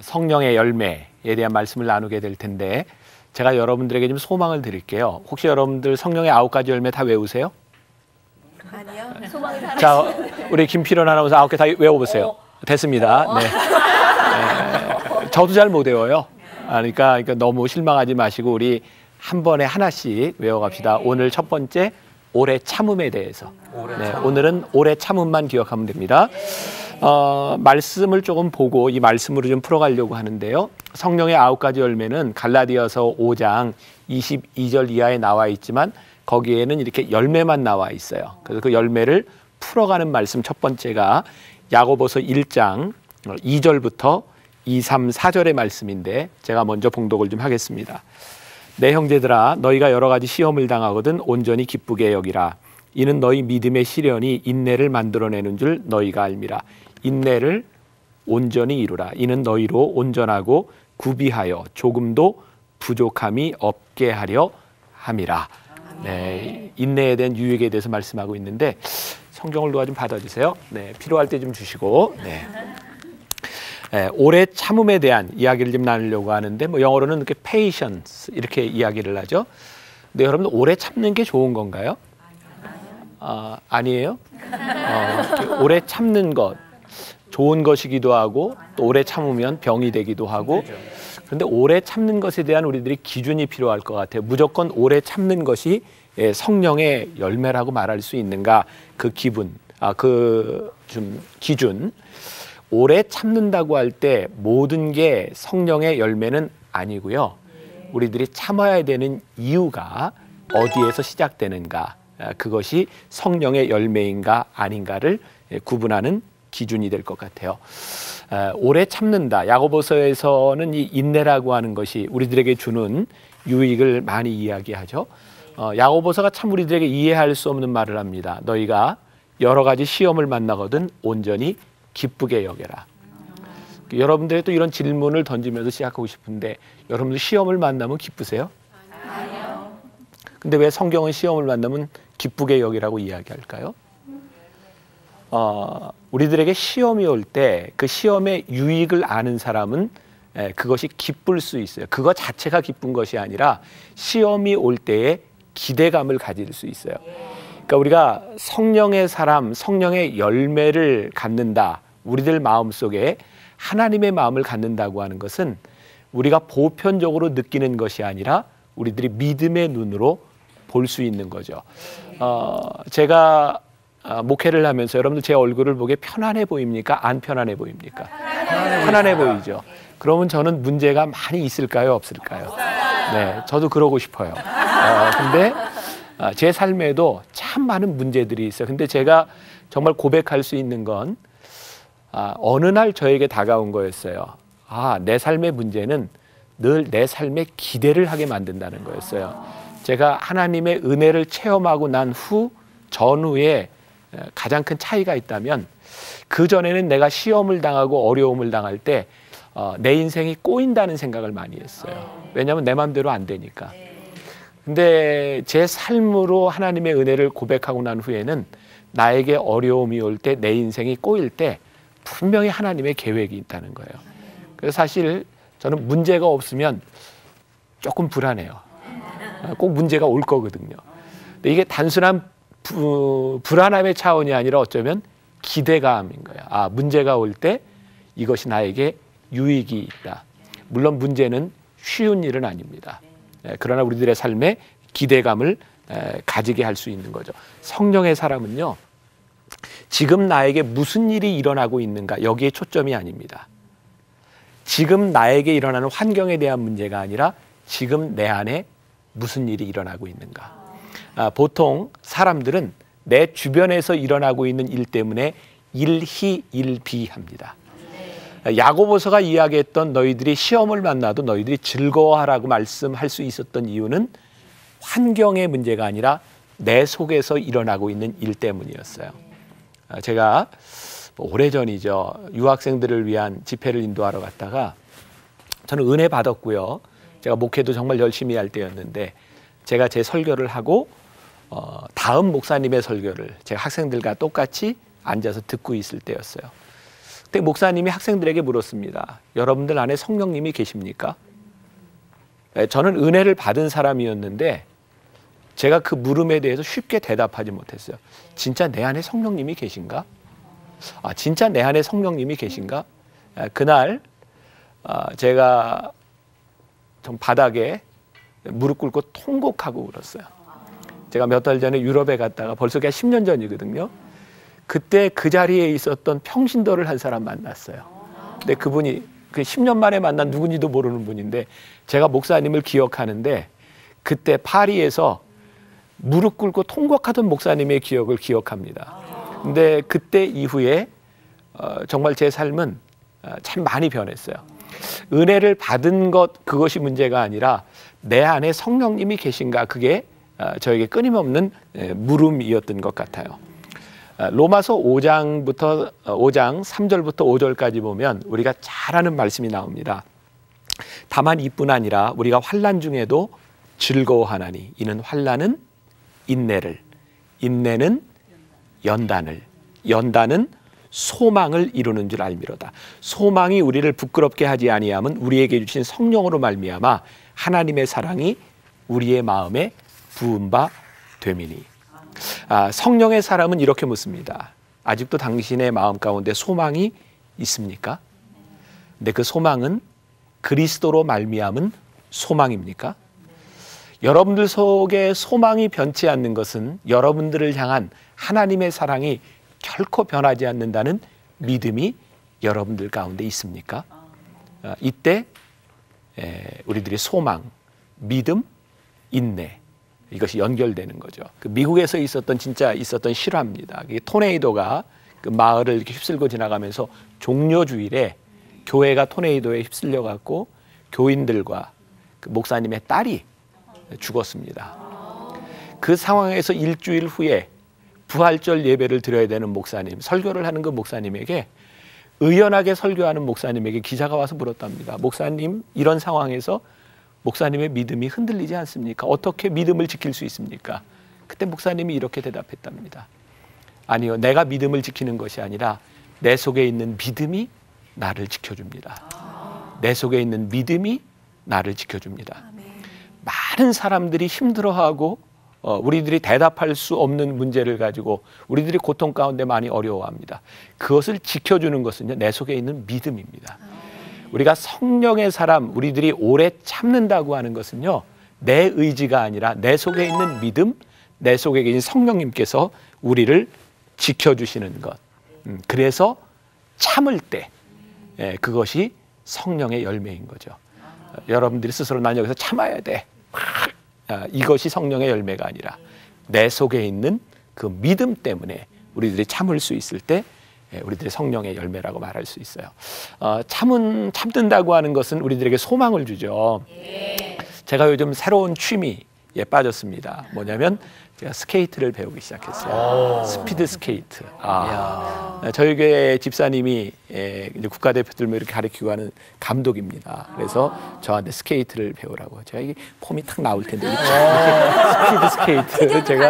성령의 열매에 대한 말씀을 나누게 될 텐데 제가 여러분들에게 좀 소망을 드릴게요. 혹시 여러분들 성령의 9가지 열매 다 외우세요? 아니요. 소망이 다. 자, 우리 김필원 아나운서 9개 다 외워보세요. 됐습니다. 네. 네. 저도 잘 못 외워요. 그러니까 너무 실망하지 마시고 우리 한 번에 하나씩 외워갑시다. 오늘 첫 번째 오래 참음에 대해서. 네, 오늘은 오래 참음만 기억하면 됩니다. 말씀을 조금 보고 이 말씀으로 좀 풀어가려고 하는데요. 성령의 9가지 열매는 갈라디아서 5장 22절 이하에 나와 있지만 거기에는 이렇게 열매만 나와 있어요. 그래서 그 열매를 풀어가는 말씀 첫 번째가 야고보서 1장 2절부터 2, 3, 4절의 말씀인데 제가 먼저 봉독을 좀 하겠습니다. 내 형제들아 너희가 여러 가지 시험을 당하거든 온전히 기쁘게 여기라. 이는 너희 믿음의 시련이 인내를 만들어내는 줄 너희가 알미라. 인내를 온전히 이루라. 이는 너희로 온전하고 구비하여 조금도 부족함이 없게 하려 함이라. 네, 인내에 대한 유익에 대해서 말씀하고 있는데 성경을 누가 좀 받아주세요. 네, 필요할 때 좀 주시고. 네. 네, 오래 참음에 대한 이야기를 좀 나누려고 하는데 뭐 영어로는 이렇게 patience 이렇게 이야기를 하죠. 근데 여러분 오래 참는 게 좋은 건가요? 아니에요? 오래 참는 것 좋은 것이기도 하고 또 오래 참으면 병이 되기도 하고 그런데 오래 참는 것에 대한 우리들이 기준이 필요할 것 같아요. 무조건 오래 참는 것이 성령의 열매라고 말할 수 있는가? 그 기준. 오래 참는다고 할 때 모든 게 성령의 열매는 아니고요. 우리들이 참아야 되는 이유가 어디에서 시작되는가? 그것이 성령의 열매인가 아닌가를 구분하는 기준이 될 것 같아요. 오래 참는다. 야고보서에서는 이 인내라고 하는 것이 우리들에게 주는 유익을 많이 이야기하죠. 야고보서가 참 우리들에게 이해할 수 없는 말을 합니다. 너희가 여러 가지 시험을 만나거든 온전히 기쁘게 여겨라. 여러분들이 또 이런 질문을 던지면서 시작하고 싶은데 여러분들 시험을 만나면 기쁘세요? 아니요. 근데 왜 성경은 시험을 만나면 기쁘게 여기라고 이야기할까요? 우리들에게 시험이 올 때 그 시험의 유익을 아는 사람은 그것이 기쁠 수 있어요. 그것 자체가 기쁜 것이 아니라 시험이 올 때에 기대감을 가질 수 있어요. 그러니까 우리가 성령의 사람, 성령의 열매를 갖는다. 우리들 마음속에 하나님의 마음을 갖는다고 하는 것은 우리가 보편적으로 느끼는 것이 아니라 우리들이 믿음의 눈으로 볼 수 있는 거죠. 제가 목회를 하면서 여러분들 제 얼굴을 보기에 편안해 보입니까? 안 편안해 보입니까? 편안해 보이죠. 그러면 저는 문제가 많이 있을까요? 없을까요? 네, 저도 그러고 싶어요. 근데 제 삶에도 참 많은 문제들이 있어요. 근데 제가 정말 고백할 수 있는 건 어느 날 저에게 다가온 거였어요. 내 삶의 문제는 늘 내 삶에 기대를 하게 만든다는 거였어요. 제가 하나님의 은혜를 체험하고 난 전후에 가장 큰 차이가 있다면 그전에는 내가 시험을 당하고 어려움을 당할 때 내 인생이 꼬인다는 생각을 많이 했어요. 왜냐하면 내 마음대로 안 되니까. 근데 제 삶으로 하나님의 은혜를 고백하고 난 후에는 나에게 어려움이 올 때 내 인생이 꼬일 때 분명히 하나님의 계획이 있다는 거예요. 그래서 사실 저는 문제가 없으면 조금 불안해요. 꼭 문제가 올 거거든요. 근데 이게 단순한 불안함의 차원이 아니라 어쩌면 기대감인 거예요. 문제가 올 때 이것이 나에게 유익이 있다. 물론 문제는 쉬운 일은 아닙니다. 그러나 우리들의 삶에 기대감을 가지게 할 수 있는 거죠. 성령의 사람은요. 지금 나에게 무슨 일이 일어나고 있는가 여기에 초점이 아닙니다. 지금 나에게 일어나는 환경에 대한 문제가 아니라 지금 내 안에 무슨 일이 일어나고 있는가. 보통 사람들은 내 주변에서 일어나고 있는 일 때문에 일희일비합니다. 야고보서가 이야기했던 너희들이 시험을 만나도 너희들이 즐거워하라고 말씀할 수 있었던 이유는 환경의 문제가 아니라 내 속에서 일어나고 있는 일 때문이었어요. 제가 오래전이죠. 유학생들을 위한 집회를 인도하러 갔다가 저는 은혜 받았고요. 제가 목회도 정말 열심히 할 때였는데 제가 제 설교를 하고 다음 목사님의 설교를 제가 학생들과 똑같이 앉아서 듣고 있을 때였어요. 그때 목사님이 학생들에게 물었습니다. 여러분들 안에 성령님이 계십니까? 저는 은혜를 받은 사람이었는데 제가 그 물음에 대해서 쉽게 대답하지 못했어요. 진짜 내 안에 성령님이 계신가? 진짜 내 안에 성령님이 계신가? 그날 제가 좀 바닥에 무릎 꿇고 통곡하고 울었어요. 제가 몇 달 전에 유럽에 갔다가 벌써 그냥 10년 전이거든요. 그때 그 자리에 있었던 평신도를 한 사람 만났어요. 근데 그분이 그 10년 만에 만난 누군지도 모르는 분인데 제가 목사님을 기억하는데 그때 파리에서 무릎 꿇고 통곡하던 목사님의 기억을 기억합니다. 근데 그때 이후에 정말 제 삶은 참 많이 변했어요. 은혜를 받은 것 그것이 문제가 아니라 내 안에 성령님이 계신가 그게 저에게 끊임없는 물음이었던 것 같아요. 로마서 5장 3절부터 5절까지 보면 우리가 잘 아는 말씀이 나옵니다. 다만 이뿐 아니라 우리가 환난 중에도 즐거워하나니 이는 환난은 인내를, 인내는 연단을, 연단은 소망을 이루는 줄 알미로다. 소망이 우리를 부끄럽게 하지 아니함은 우리에게 주신 성령으로 말미암아 하나님의 사랑이 우리의 마음에 부은 바 됨이니. 성령의 사람은 이렇게 묻습니다. 아직도 당신의 마음 가운데 소망이 있습니까? 근데 그 소망은 그리스도로 말미암은 소망입니까? 여러분들 속에 소망이 변치 않는 것은 여러분들을 향한 하나님의 사랑이 결코 변하지 않는다는 믿음이 여러분들 가운데 있습니까? 이때 우리들의 소망, 믿음, 인내 이것이 연결되는 거죠. 그 미국에서 진짜 있었던 실화입니다. 토네이도가 그 마을을 이렇게 휩쓸고 지나가면서 종려 주일에 교회가 토네이도에 휩쓸려 갖고 교인들과 그 목사님의 딸이 죽었습니다. 그 상황에서 일주일 후에 부활절 예배를 드려야 되는 목사님, 설교를 하는 그 목사님에게 의연하게 설교하는 목사님에게 기자가 와서 물었답니다. 목사님, 이런 상황에서 목사님의 믿음이 흔들리지 않습니까? 어떻게 믿음을 지킬 수 있습니까? 그때 목사님이 이렇게 대답했답니다. 아니요, 내가 믿음을 지키는 것이 아니라 내 속에 있는 믿음이 나를 지켜줍니다. 내 속에 있는 믿음이 나를 지켜줍니다. 많은 사람들이 힘들어하고 우리들이 대답할 수 없는 문제를 가지고 우리들이 고통 가운데 많이 어려워합니다. 그것을 지켜주는 것은요, 내 속에 있는 믿음입니다. 우리가 성령의 사람, 우리들이 오래 참는다고 하는 것은요, 내 의지가 아니라 내 속에 있는 믿음, 내 속에 계신 성령님께서 우리를 지켜주시는 것. 그래서 참을 때 그것이 성령의 열매인 거죠. 여러분들이 스스로 난 여기서 참아야 돼. 이것이 성령의 열매가 아니라 내 속에 있는 그 믿음 때문에 우리들이 참을 수 있을 때 우리들의 성령의 열매라고 말할 수 있어요. 참는다고 하는 것은 우리들에게 소망을 주죠. 제가 요즘 새로운 취미에 빠졌습니다. 뭐냐면 제가 스케이트를 배우기 시작했어요. 스피드 스케이트. 저희 교회 집사님이 이제 국가대표들 이렇게 가르치고 하는 감독입니다. 그래서 저한테 스케이트를 배우라고. 제가 이게 폼이 탁 나올 텐데 스피드 스케이트 제가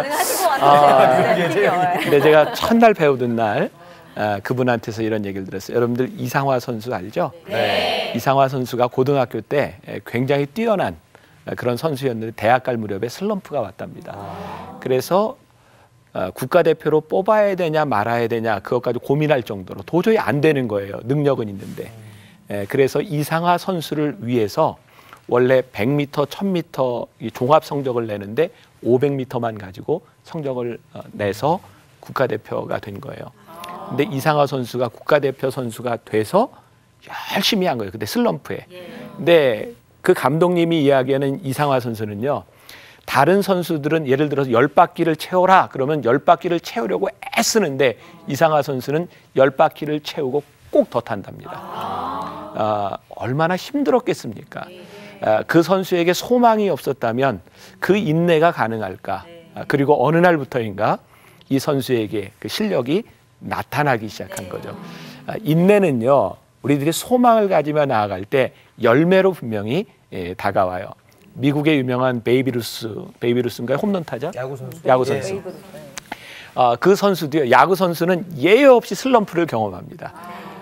근데 제가 첫날 배우던 날 그분한테서 이런 얘기를 들었어요. 여러분들 이상화 선수 알죠? 네. 이상화 선수가 고등학교 때 굉장히 뛰어난 그런 선수였는데 대학 갈 무렵에 슬럼프가 왔답니다. 그래서 국가대표로 뽑아야 되냐 말아야 되냐 그것까지 고민할 정도로 도저히 안 되는 거예요. 능력은 있는데. 그래서 이상화 선수를 위해서 원래 100m, 1000m 종합 성적을 내는데 500m만 가지고 성적을 내서 국가대표가 된 거예요. 근데 이상화 선수가 국가대표 선수가 돼서 열심히 한 거예요. 근데 슬럼프에. 근데 그 감독님이 이야기하는 이상화 선수는요, 다른 선수들은 예를 들어서 10바퀴를 채워라 그러면 10바퀴를 채우려고 애쓰는데 이상화 선수는 10바퀴를 채우고 꼭 더 탄답니다. 얼마나 힘들었겠습니까? 그 선수에게 소망이 없었다면 그 인내가 가능할까? 그리고 어느 날부터인가 이 선수에게 그 실력이 나타나기 시작한 거죠. 인내는요, 우리들이 소망을 가지며 나아갈 때 열매로 분명히 다가와요. 미국의 유명한 베이비루스인가요? 홈런 타자? 야구 선수. 그 선수도요. 야구 선수는 예외 없이 슬럼프를 경험합니다.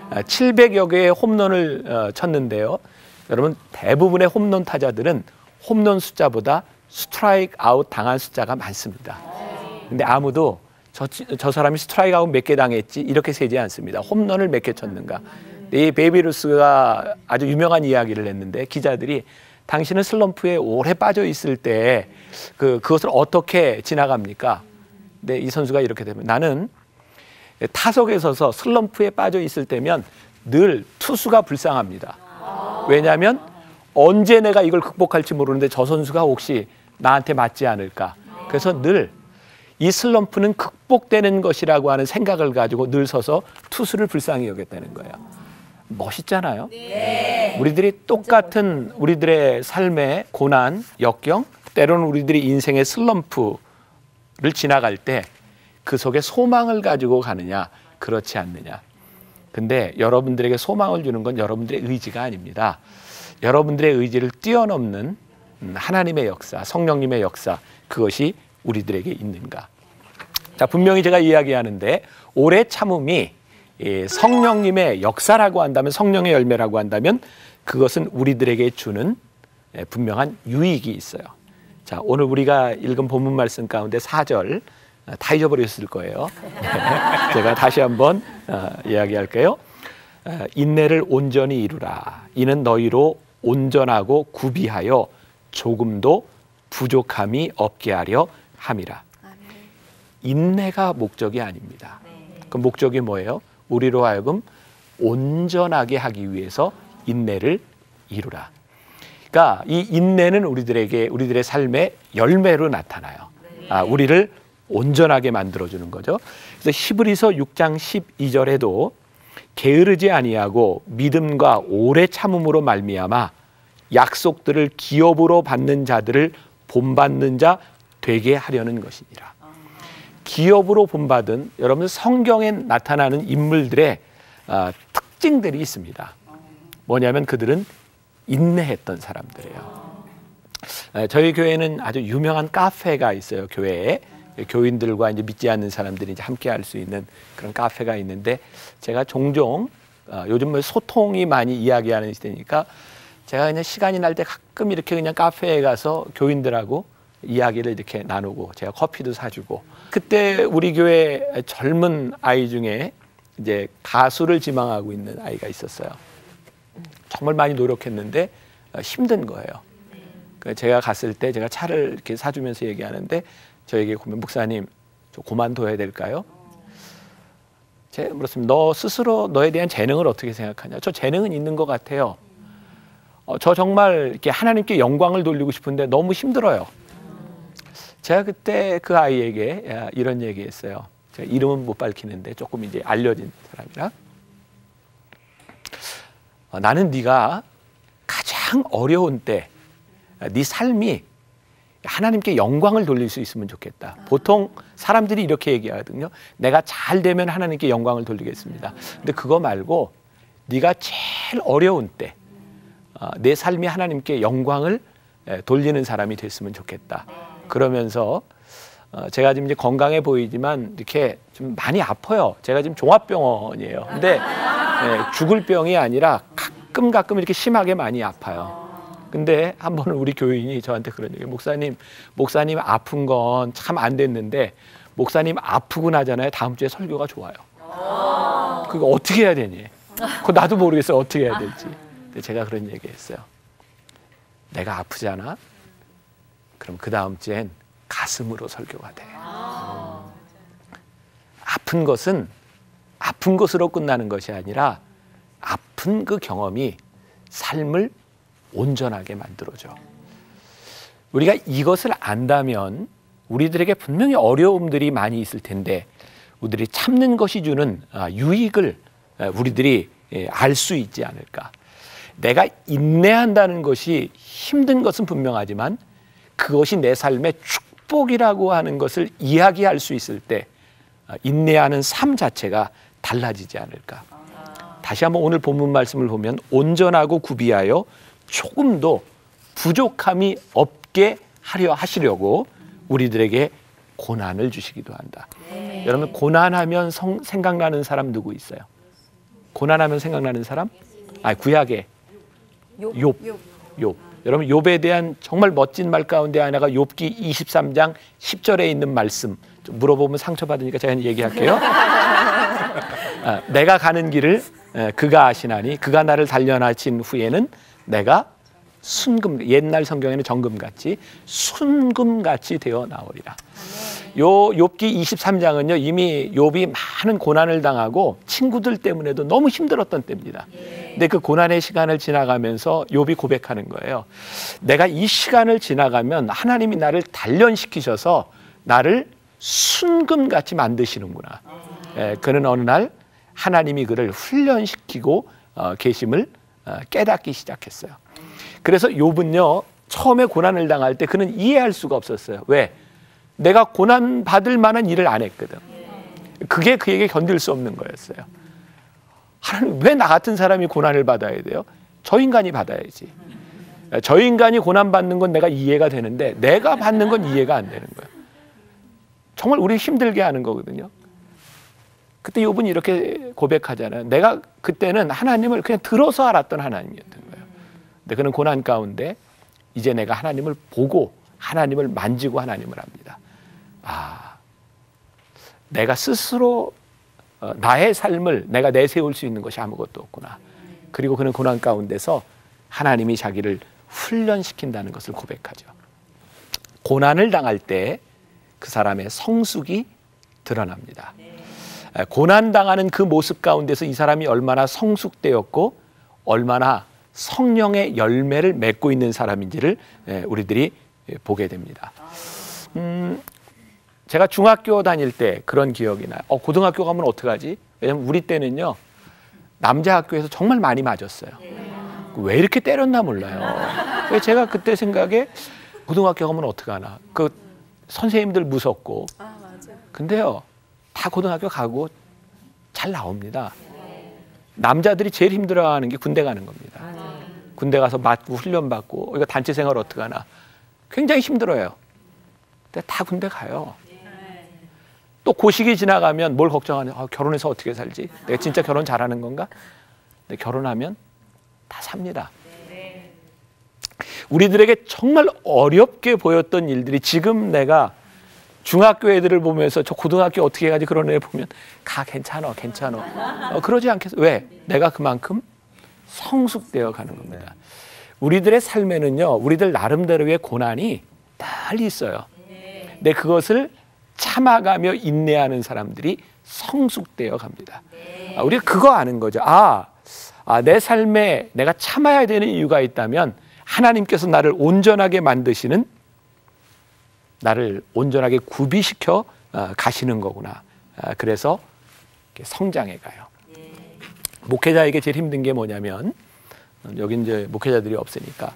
700여 개의 홈런을 쳤는데요. 여러분 대부분의 홈런 타자들은 홈런 숫자보다 스트라이크 아웃 당한 숫자가 많습니다. 근데 아무도 저 사람이 스트라이크 아웃 몇 개 당했지 이렇게 세지 않습니다. 홈런을 몇 개 쳤는가. 이 베이비 루스가 아주 유명한 이야기를 했는데 기자들이 당신은 슬럼프에 오래 빠져 있을 때 그것을 어떻게 지나갑니까? 근데 이 선수가 이렇게 되면 나는 타석에 서서 슬럼프에 빠져 있을 때면 늘 투수가 불쌍합니다. 왜냐하면 언제 내가 이걸 극복할지 모르는데 저 선수가 혹시 나한테 맞지 않을까. 그래서 늘 이 슬럼프는 극복되는 것이라고 하는 생각을 가지고 늘 서서 투수를 불쌍히 여겼다는 거예요. 멋있잖아요. 네. 우리들이 똑같은 우리들의 삶의 고난, 역경, 때로는 우리들이 인생의 슬럼프를 지나갈 때 그 속에 소망을 가지고 가느냐, 그렇지 않느냐. 근데 여러분들에게 소망을 주는 건 여러분들의 의지가 아닙니다. 여러분들의 의지를 뛰어넘는 하나님의 역사, 성령님의 역사, 그것이 우리들에게 있는가. 자, 분명히 제가 이야기하는데 오래 참음이 성령님의 역사라고 한다면, 성령의 열매라고 한다면 그것은 우리들에게 주는 분명한 유익이 있어요. 자, 오늘 우리가 읽은 본문 말씀 가운데 4절 다 잊어버렸을 거예요. 제가 다시 한번 이야기할게요. 인내를 온전히 이루라. 이는 너희로 온전하고 구비하여 조금도 부족함이 없게 하려 함이라. 인내가 목적이 아닙니다. 그 목적이 뭐예요? 우리로 하여금 온전하게 하기 위해서 인내를 이루라. 그러니까 이 인내는 우리들의 삶의 열매로 나타나요. 우리를 온전하게 만들어주는 거죠. 그래서 히브리서 6장 12절에도 게으르지 아니하고 믿음과 오래 참음으로 말미암아 약속들을 기업으로 받는 자들을 본받는 자 되게 하려는 것이니라. 기업으로 본받은 여러분 성경에 나타나는 인물들의 특징들이 있습니다. 뭐냐면 그들은 인내했던 사람들이에요. 저희 교회는 아주 유명한 카페가 있어요. 교회에 교인들과 이제 믿지 않는 사람들이 이제 함께 할 수 있는 그런 카페가 있는데 제가 종종 요즘 소통이 많이 이야기하는 시대니까 제가 그냥 시간이 날 때 가끔 이렇게 그냥 카페에 가서 교인들하고 이야기를 이렇게 나누고 제가 커피도 사주고 그때 우리 교회 젊은 아이 중에 이제 가수를 지망하고 있는 아이가 있었어요. 정말 많이 노력했는데 힘든 거예요. 제가 갔을 때 제가 차를 이렇게 사주면서 얘기하는데 저에게 보면 목사님 저 그만둬야 될까요? 제가 물었습니다. 너 스스로 너에 대한 재능을 어떻게 생각하냐? 저 재능은 있는 것 같아요. 저 정말 이렇게 하나님께 영광을 돌리고 싶은데 너무 힘들어요. 제가 그때 그 아이에게 이런 얘기했어요. 제가 이름은 못 밝히는데 조금 이제 알려진 사람이라. 나는 네가 가장 어려운 때 네 삶이 하나님께 영광을 돌릴 수 있으면 좋겠다. 보통 사람들이 이렇게 얘기하거든요. 내가 잘 되면 하나님께 영광을 돌리겠습니다. 근데 그거 말고 네가 제일 어려운 때 내 삶이 하나님께 영광을 돌리는 사람이 됐으면 좋겠다. 그러면서 제가 지금 이제 건강해 보이지만 이렇게 좀 많이 아파요. 제가 지금 종합병원이에요. 근데 죽을 병이 아니라 가끔 이렇게 심하게 많이 아파요. 근데 한 번은 우리 교인이 저한테 그런 얘기예요. 목사님 아픈 건 참 안 됐는데 목사님 아프고 나잖아요. 다음 주에 설교가 좋아요. 그거 어떻게 해야 되니? 그거 나도 모르겠어요. 어떻게 해야 될지. 근데 제가 그런 얘기했어요. 내가 아프잖아. 그럼 그 다음 주엔 가슴으로 설교가 돼. 아픈 것은 아픈 것으로 끝나는 것이 아니라 아픈 그 경험이 삶을 온전하게 만들어줘. 우리가 이것을 안다면 우리들에게 분명히 어려움들이 많이 있을 텐데 우리들이 참는 것이 주는 유익을 우리들이 알 수 있지 않을까. 내가 인내한다는 것이 힘든 것은 분명하지만 그것이 내 삶의 축복이라고 하는 것을 이야기할 수 있을 때 인내하는 삶 자체가 달라지지 않을까. 다시 한번 오늘 본문 말씀을 보면 온전하고 구비하여 조금도 부족함이 없게 하시려고 우리들에게 고난을 주시기도 한다. 여러분 고난하면 생각나는 사람 누구 있어요? 고난하면 생각나는 사람? 구약의 욥. 여러분 욥에 대한 정말 멋진 말 가운데 하나가 욥기 23장 10절에 있는 말씀. 좀 물어보면 상처받으니까 제가 얘기할게요. 내가 가는 길을 그가 아시나니 그가 나를 단련하신 후에는 내가 순금, 옛날 성경에는 정금같이 순금같이 되어 나오리라. 요 욥기 23장은요 이미 욥이 많은 고난을 당하고 친구들 때문에도 너무 힘들었던 때입니다. 근데 그 고난의 시간을 지나가면서 욥이 고백하는 거예요. 내가 이 시간을 지나가면 하나님이 나를 단련시키셔서 나를 순금같이 만드시는구나. 그는 어느 날 하나님이 그를 훈련시키고 계심을 깨닫기 시작했어요. 그래서 욥은요 처음에 고난을 당할 때 그는 이해할 수가 없었어요. 왜? 내가 고난 받을 만한 일을 안 했거든. 그게 그에게 견딜 수 없는 거였어요. 하나님 왜 나 같은 사람이 고난을 받아야 돼요? 저 인간이 받아야지. 저 인간이 고난 받는 건 내가 이해가 되는데 내가 받는 건 이해가 안 되는 거예요. 정말 우리 힘들게 하는 거거든요. 그때 욥은 이렇게 고백하잖아요. 내가 그때는 하나님을 그냥 들어서 알았던 하나님이었던 거예요. 근데 그는 고난 가운데 이제 내가 하나님을 보고 하나님을 만지고 하나님을 합니다. 내가 스스로 나의 삶을 내가 내세울 수 있는 것이 아무것도 없구나. 그리고 그는 고난 가운데서 하나님이 자기를 훈련시킨다는 것을 고백하죠. 고난을 당할 때 그 사람의 성숙이 드러납니다. 고난당하는 그 모습 가운데서 이 사람이 얼마나 성숙되었고 얼마나 성령의 열매를 맺고 있는 사람인지를 우리들이 보게 됩니다. 제가 중학교 다닐 때 그런 기억이 나요. 고등학교 가면 어떡하지? 왜냐면 우리 때는요 남자 학교에서 정말 많이 맞았어요. 왜 이렇게 때렸나 몰라요. 제가 그때 생각에 고등학교 가면 어떡하나. 그 선생님들 무섭고. 근데요 다 고등학교 가고 잘 나옵니다. 남자들이 제일 힘들어하는 게 군대 가는 겁니다. 군대 가서 맞고 훈련받고 이거 단체 생활 어떡하나. 굉장히 힘들어요. 근데 다 군대 가요. 또 그 시기 지나가면 뭘 걱정하냐. 결혼해서 어떻게 살지? 내가 진짜 결혼 잘하는 건가? 근데 결혼하면 다 삽니다. 우리들에게 정말 어렵게 보였던 일들이 지금 내가 중학교 애들을 보면서 저 고등학교 어떻게 가지 그런 애 보면 괜찮아. 그러지 않겠어. 왜? 내가 그만큼 성숙되어 가는 겁니다. 우리들의 삶에는요 우리들 나름대로의 고난이 늘 있어요. 근데 그것을 참아가며 인내하는 사람들이 성숙되어 갑니다. 우리가 그거 아는 거죠. 내 삶에 내가 참아야 되는 이유가 있다면 하나님께서 나를 온전하게 만드시는, 나를 온전하게 구비시켜 가시는 거구나. 그래서 성장해 가요. 목회자에게 제일 힘든 게 뭐냐면, 여기 이제 목회자들이 없으니까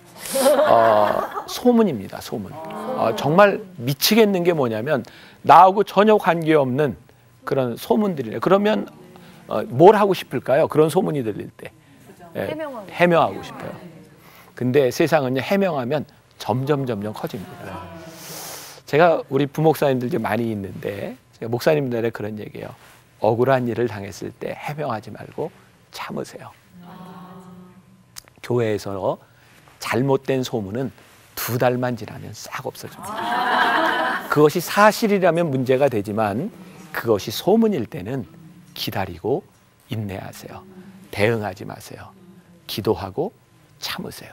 소문입니다. 소문. 정말 미치겠는 게 뭐냐면 나하고 전혀 관계없는 그런 소문들이래요. 그러면 뭘 하고 싶을까요? 그런 소문이 들릴 때 해명하고 싶어요. 근데 세상은요 해명하면 점점 커집니다. 제가 우리 부목사님들 좀 많이 있는데 제가 목사님들의 그런 얘기예요. 억울한 일을 당했을 때 해명하지 말고 참으세요. 교회에서 잘못된 소문은 2달만 지나면 싹 없어집니다. 그것이 사실이라면 문제가 되지만 그것이 소문일 때는 기다리고 인내하세요. 대응하지 마세요. 기도하고 참으세요.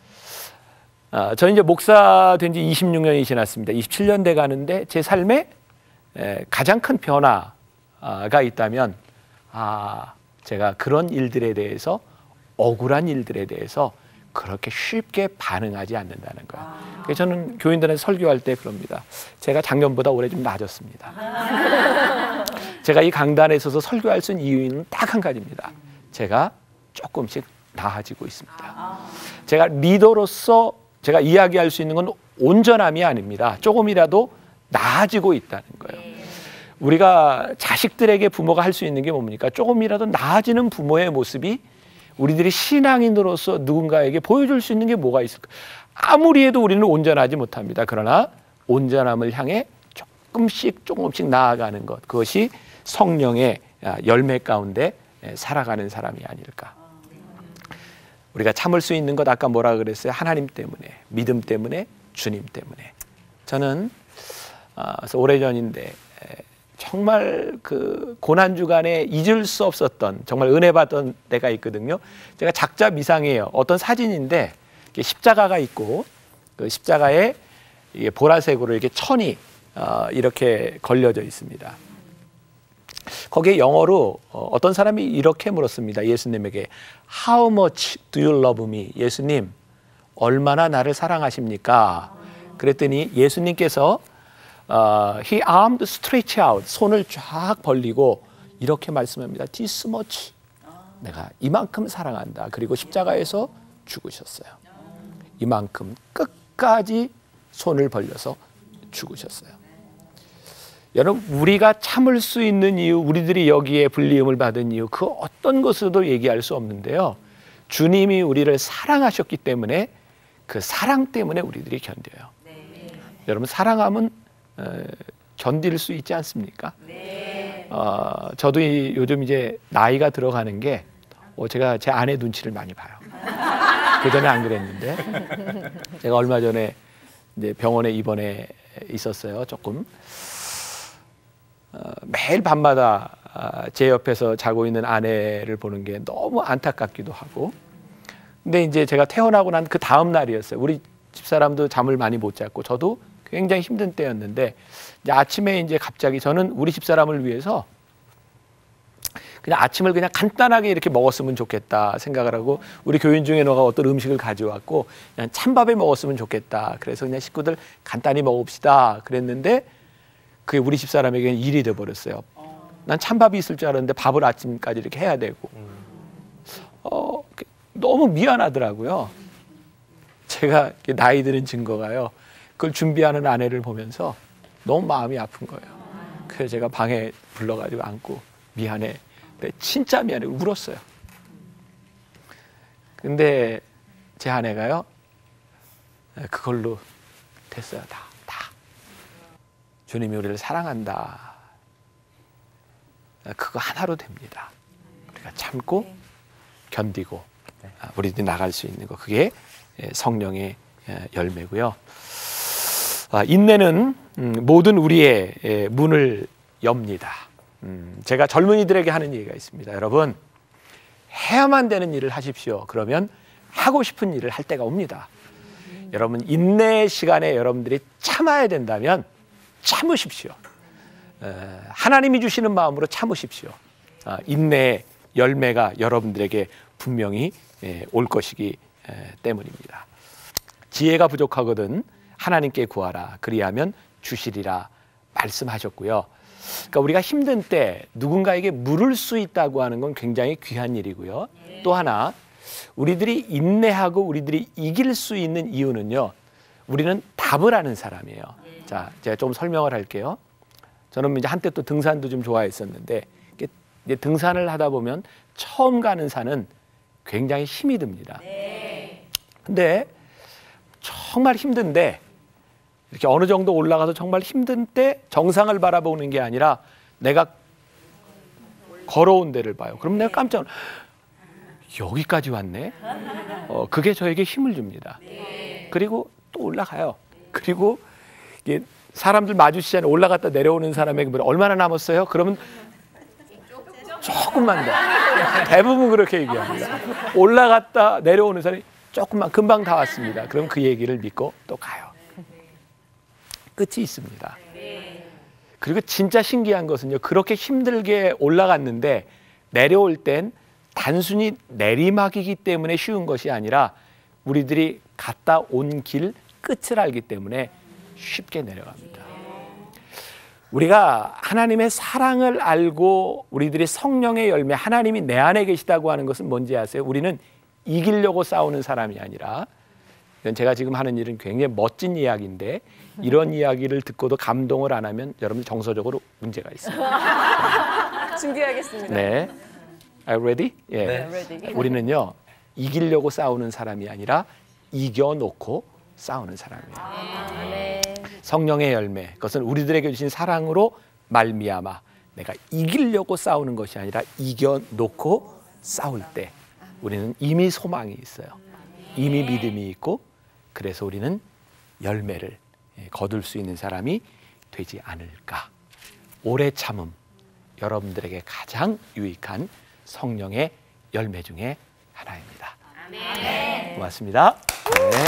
저는 이제 목사 된 지 26년이 지났습니다. 27년 돼 가는데 제 삶에 가장 큰 변화가 있다면 제가 그런 일들에 대해서, 억울한 일들에 대해서 그렇게 쉽게 반응하지 않는다는 거예요. 그래서 저는 교인들한테 설교할 때 그럽니다. 제가 작년보다 올해 좀 나아졌습니다. 제가 이 강단에 서서 설교할 수 있는 이유는 딱 한 가지입니다. 제가 조금씩 나아지고 있습니다. 제가 리더로서 제가 이야기할 수 있는 건 온전함이 아닙니다. 조금이라도 나아지고 있다는 거예요. 우리가 자식들에게 부모가 할 수 있는 게 뭡니까? 조금이라도 나아지는 부모의 모습이 우리들이 신앙인으로서 누군가에게 보여줄 수 있는 게 뭐가 있을까? 아무리 해도 우리는 온전하지 못합니다. 그러나 온전함을 향해 조금씩 나아가는 것, 그것이 성령의 열매 가운데 살아가는 사람이 아닐까. 우리가 참을 수 있는 것 아까 뭐라 그랬어요? 하나님 때문에, 믿음 때문에, 주님 때문에. 저는 그래서 오래전인데 정말 그 고난 주간에 잊을 수 없었던 정말 은혜 받던 때가 있거든요. 제가 작자 미상이에요. 어떤 사진인데 십자가가 있고 그 십자가에 이게 보라색으로 이렇게 천이 이렇게 걸려져 있습니다. 거기에 영어로 어떤 사람이 이렇게 물었습니다. 예수님에게 How much do you love me? 예수님 얼마나 나를 사랑하십니까? 그랬더니 예수님께서 He armed stretch out 손을 쫙 벌리고 이렇게 말씀합니다. This much 내가 이만큼 사랑한다. 그리고 십자가에서 죽으셨어요. 이만큼 끝까지 손을 벌려서 죽으셨어요. 여러분 우리가 참을 수 있는 이유, 우리들이 여기에 불리움을 받은 이유 그 어떤 것으로도 얘기할 수 없는데요. 주님이 우리를 사랑하셨기 때문에 그 사랑 때문에 우리들이 견뎌요. 네. 여러분 사랑하면 견딜 수 있지 않습니까? 네. 저도 요즘 이제 나이가 들어가는 게 제가 제 아내 눈치를 많이 봐요. 그전에 안 그랬는데 제가 얼마 전에 이제 병원에 입원해 있었어요. 조금 매일 밤마다 제 옆에서 자고 있는 아내를 보는 게 너무 안타깝기도 하고 근데 이제 제가 태어나고 난 그 다음 날이었어요. 우리 집사람도 잠을 많이 못 잤고 저도 굉장히 힘든 때였는데 이제 아침에 이제 갑자기 저는 우리 집사람을 위해서 그냥 아침을 그냥 간단하게 이렇게 먹었으면 좋겠다 생각을 하고 우리 교인 중에 너가 어떤 음식을 가져왔고 그냥 찬밥에 먹었으면 좋겠다. 그래서 그냥 식구들 간단히 먹읍시다 그랬는데 그게 우리 집사람에게는 일이 돼버렸어요. 난 찬밥이 있을 줄 알았는데 밥을 아침까지 이렇게 해야 되고 너무 미안하더라고요. 제가 나이 드는 증거가요. 그걸 준비하는 아내를 보면서 너무 마음이 아픈 거예요. 그래서 제가 방에 불러가지고 안고 미안해. 진짜 미안해. 울었어요. 근데 제 아내가요. 그걸로 됐어요. 다. 주님이 우리를 사랑한다. 그거 하나로 됩니다. 우리가 참고 견디고 우리들이 나갈 수 있는 거. 그게 성령의 열매고요. 인내는 모든 우리의 문을 엽니다. 제가 젊은이들에게 하는 얘기가 있습니다. 여러분 해야만 되는 일을 하십시오. 그러면 하고 싶은 일을 할 때가 옵니다. 여러분 인내의 시간에 여러분들이 참아야 된다면 참으십시오. 하나님이 주시는 마음으로 참으십시오. 인내의 열매가 여러분들에게 분명히 올 것이기 때문입니다. 지혜가 부족하거든 하나님께 구하라. 그리하면 주시리라 말씀하셨고요. 그러니까 우리가 힘든 때 누군가에게 물을 수 있다고 하는 건 굉장히 귀한 일이고요. 또 하나 우리들이 인내하고 우리들이 이길 수 있는 이유는요. 우리는 답을 아는 사람이에요. 자, 제가 좀 설명을 할게요. 저는 이제 한때 또 등산도 좀 좋아했었는데 이제 등산을 하다 보면 처음 가는 산은 굉장히 힘이 듭니다. 근데 정말 힘든데 이렇게 어느 정도 올라가서 정말 힘든 때 정상을 바라보는 게 아니라 내가 걸어온 데를 봐요. 그럼 내가 깜짝 여기까지 왔네. 그게 저에게 힘을 줍니다. 그리고 또 올라가요. 그리고 이게 사람들 마주치잖아요. 올라갔다 내려오는 사람에게 얼마나 남았어요? 그러면 조금만 더. 대부분 그렇게 얘기합니다. 올라갔다 내려오는 사람이 조금만 금방 다 왔습니다. 그럼 그 얘기를 믿고 또 가요. 끝이 있습니다. 그리고 진짜 신기한 것은요. 그렇게 힘들게 올라갔는데 내려올 땐 단순히 내리막이기 때문에 쉬운 것이 아니라 우리들이 갔다 온 길 끝을 알기 때문에 쉽게 내려갑니다. 우리가 하나님의 사랑을 알고 우리들이 성령의 열매 하나님이 내 안에 계시다고 하는 것은 뭔지 아세요? 우리는 이기려고 싸우는 사람이 아니라 제가 지금 하는 일은 굉장히 멋진 이야기인데 이런 이야기를 듣고도 감동을 안 하면 여러분 정서적으로 문제가 있습니다. 준비하겠습니다. 네. Are you ready? 예. 네. Ready. 우리는요. 이기려고 싸우는 사람이 아니라 이겨놓고 싸우는 사람이에요. 네. 성령의 열매, 그것은 우리들에게 주신 사랑으로 말미암아 내가 이기려고 싸우는 것이 아니라 이겨놓고 싸울 때 우리는 이미 소망이 있어요. 이미 믿음이 있고 그래서 우리는 열매를 거둘 수 있는 사람이 되지 않을까. 오래 참음, 여러분들에게 가장 유익한 성령의 열매 중에 하나입니다. 네, 고맙습니다. 네.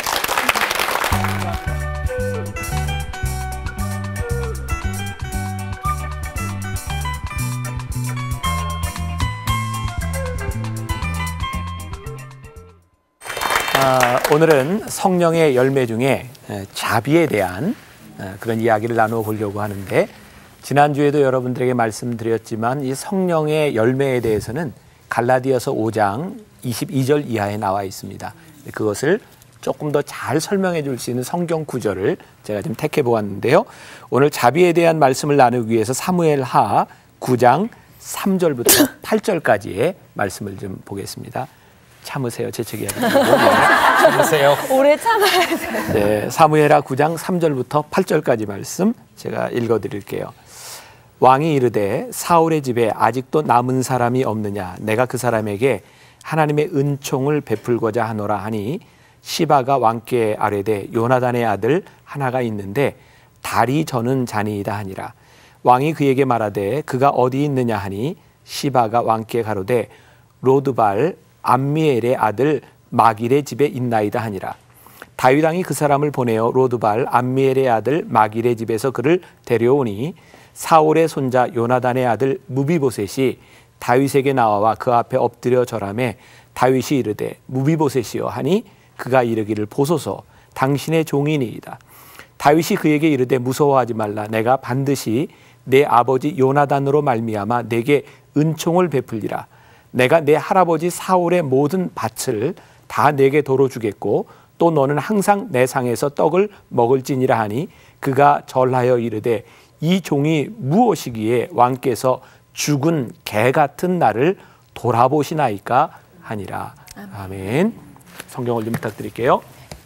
오늘은 성령의 열매 중에 자비에 대한 그런 이야기를 나누어 보려고 하는데, 지난주에도 여러분들에게 말씀드렸지만 이 성령의 열매에 대해서는 갈라디아서 5장 22절 이하에 나와 있습니다. 그것을 조금 더 잘 설명해 줄 수 있는 성경 구절을 제가 좀 택해 보았는데요. 오늘 자비에 대한 말씀을 나누기 위해서 사무엘하 9장 3절부터 8절까지의 말씀을 좀 보겠습니다. 참으세요. 재채기하지 말고. 네, 참으세요. 오래 참아야 돼요. 네, 사무엘하 9장 3절부터 8절까지 말씀 제가 읽어드릴게요. 왕이 이르되 사울의 집에 아직도 남은 사람이 없느냐, 내가 그 사람에게 하나님의 은총을 베풀고자 하노라 하니, 시바가 왕께 아뢰되 요나단의 아들 하나가 있는데 다리 저는 자니이다 하니라. 왕이 그에게 말하되 그가 어디 있느냐 하니, 시바가 왕께 가로되 로드발 암미엘의 아들 마길의 집에 있나이다 하니라. 다윗 왕이 그 사람을 보내어 로드발 암미엘의 아들 마길의 집에서 그를 데려오니, 사울의 손자 요나단의 아들 무비보셋이 다윗에게 나와 그 앞에 엎드려 절하매, 다윗이 이르되 무비보셋이여 하니, 그가 이르기를 보소서, 당신의 종이니이다. 다윗이 그에게 이르되 무서워하지 말라. 내가 반드시 내 아버지 요나단으로 말미암아 내게 은총을 베풀리라. 내가 내 할아버지 사울의 모든 밭을 다 내게 도로 주겠고, 또 너는 항상 내 상에서 떡을 먹을지니라 하니, 그가 절하여 이르되 이 종이 무엇이기에 왕께서 죽은 개 같은 나를 돌아보시나이까 하니라. 아멘. 성경을 좀 부탁드릴게요.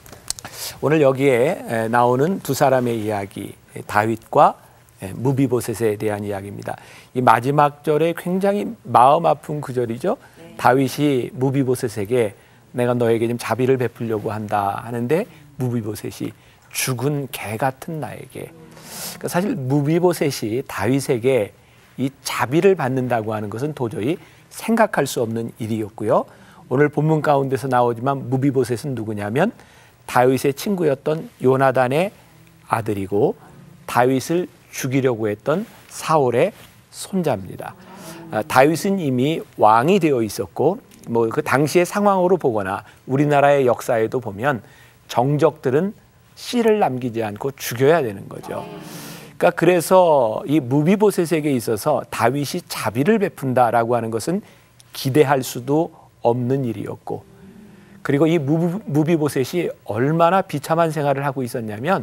오늘 여기에 나오는 두 사람의 이야기, 다윗과 무비보셋에 대한 이야기입니다. 이 마지막 절에 굉장히 마음 아픈 구절이죠. 네. 다윗이 무비보셋에게 내가 너에게 좀 자비를 베풀려고 한다 하는데, 무비보셋이 죽은 개 같은 나에게. 그러니까 사실 무비보셋이 다윗에게 이 자비를 받는다고 하는 것은 도저히 생각할 수 없는 일이었고요. 오늘 본문 가운데서 나오지만 무비보셋은 누구냐면 다윗의 친구였던 요나단의 아들이고, 다윗을 죽이려고 했던 사울의 손자입니다. 다윗은 이미 왕이 되어 있었고, 뭐 그 당시의 상황으로 보거나 우리나라의 역사에도 보면 정적들은 씨를 남기지 않고 죽여야 되는 거죠. 그러니까 그래서 이 무비보셋에게 있어서 다윗이 자비를 베푼다라고 하는 것은 기대할 수도 없는 일이었고, 그리고 이 무비보셋이 얼마나 비참한 생활을 하고 있었냐면,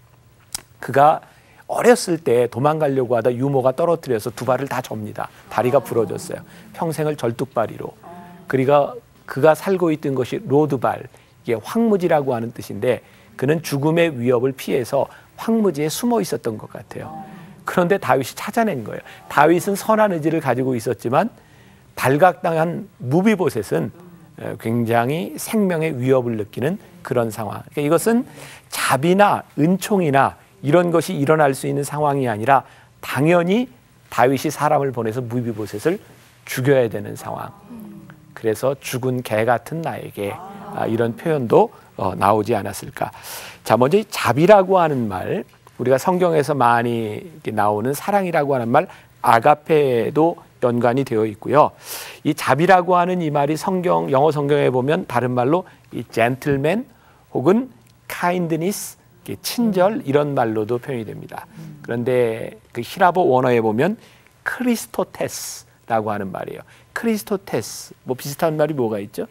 그가 어렸을 때 도망가려고 하다 유모가 떨어뜨려서 두 발을 다 접니다. 다리가 부러졌어요. 평생을 절뚝발이로. 그가 살고 있던 것이 로드발, 이게 황무지라고 하는 뜻인데, 그는 죽음의 위협을 피해서 황무지에 숨어 있었던 것 같아요. 그런데 다윗이 찾아낸 거예요. 다윗은 선한 의지를 가지고 있었지만 발각당한 무비보셋은 굉장히 생명의 위협을 느끼는 그런 상황. 그러니까 이것은 자비나 은총이나 이런 것이 일어날 수 있는 상황이 아니라 당연히 다윗이 사람을 보내서 무비보셋을 죽여야 되는 상황. 그래서 죽은 개 같은 나에게, 이런 표현도 나오지 않았을까. 자, 먼저 이 자비라고 하는 말, 우리가 성경에서 많이 나오는 사랑이라고 하는 말 아가페도 연관이 되어 있고요. 이 자비라고 하는 이 말이 영어 성경에 보면 다른 말로 이 gentleman 혹은 kindness, 친절, 이런 말로도 표현이 됩니다. 그런데 그 히라보 원어에 보면 크리스토테스라고 하는 말이에요. 크리스토테스, 뭐 비슷한 말이 뭐가 있죠?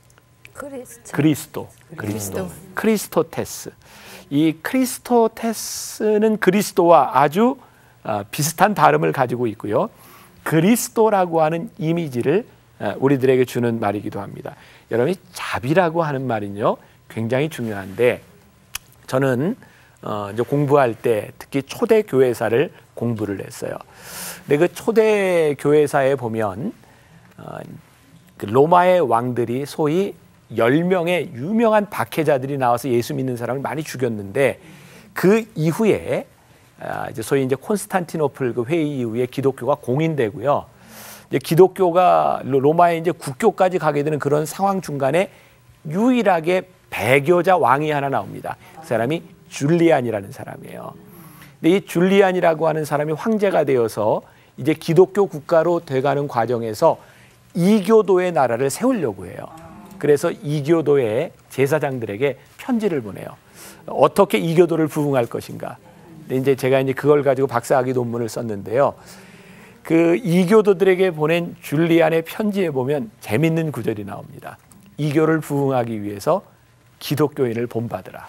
그리스도. 크리스토테스. 이 크리스토테스는 그리스도와 아주 비슷한 발음을 가지고 있고요. 그리스도라고 하는 이미지를 우리들에게 주는 말이기도 합니다. 여러분이 자비라고 하는 말은요, 굉장히 중요한데, 저는 이제 공부할 때 특히 초대 교회사를 공부를 했어요. 근데 그 초대 교회사에 보면 그 로마의 왕들이 소위 10명의 유명한 박해자들이 나와서 예수 믿는 사람을 많이 죽였는데 그 이후에 이제 소위 이제 콘스탄티노플 그 회의 이후에 기독교가 공인되고요. 이제 기독교가 로마의 이제 국교까지 가게 되는 그런 상황 중간에 유일하게 배교자 왕이 하나 나옵니다. 그 사람이 줄리안이라는 사람이에요. 근데 이 줄리안이라고 하는 사람이 황제가 되어서 이제 기독교 국가로 돼가는 과정에서 이교도의 나라를 세우려고 해요. 그래서 이교도의 제사장들에게 편지를 보내요. 어떻게 이교도를 부흥할 것인가. 근데 이제 제가 이제 그걸 가지고 박사학위 논문을 썼는데요. 그 이교도들에게 보낸 줄리안의 편지에 보면 재밌는 구절이 나옵니다. 이교를 부흥하기 위해서 기독교인을 본받으라.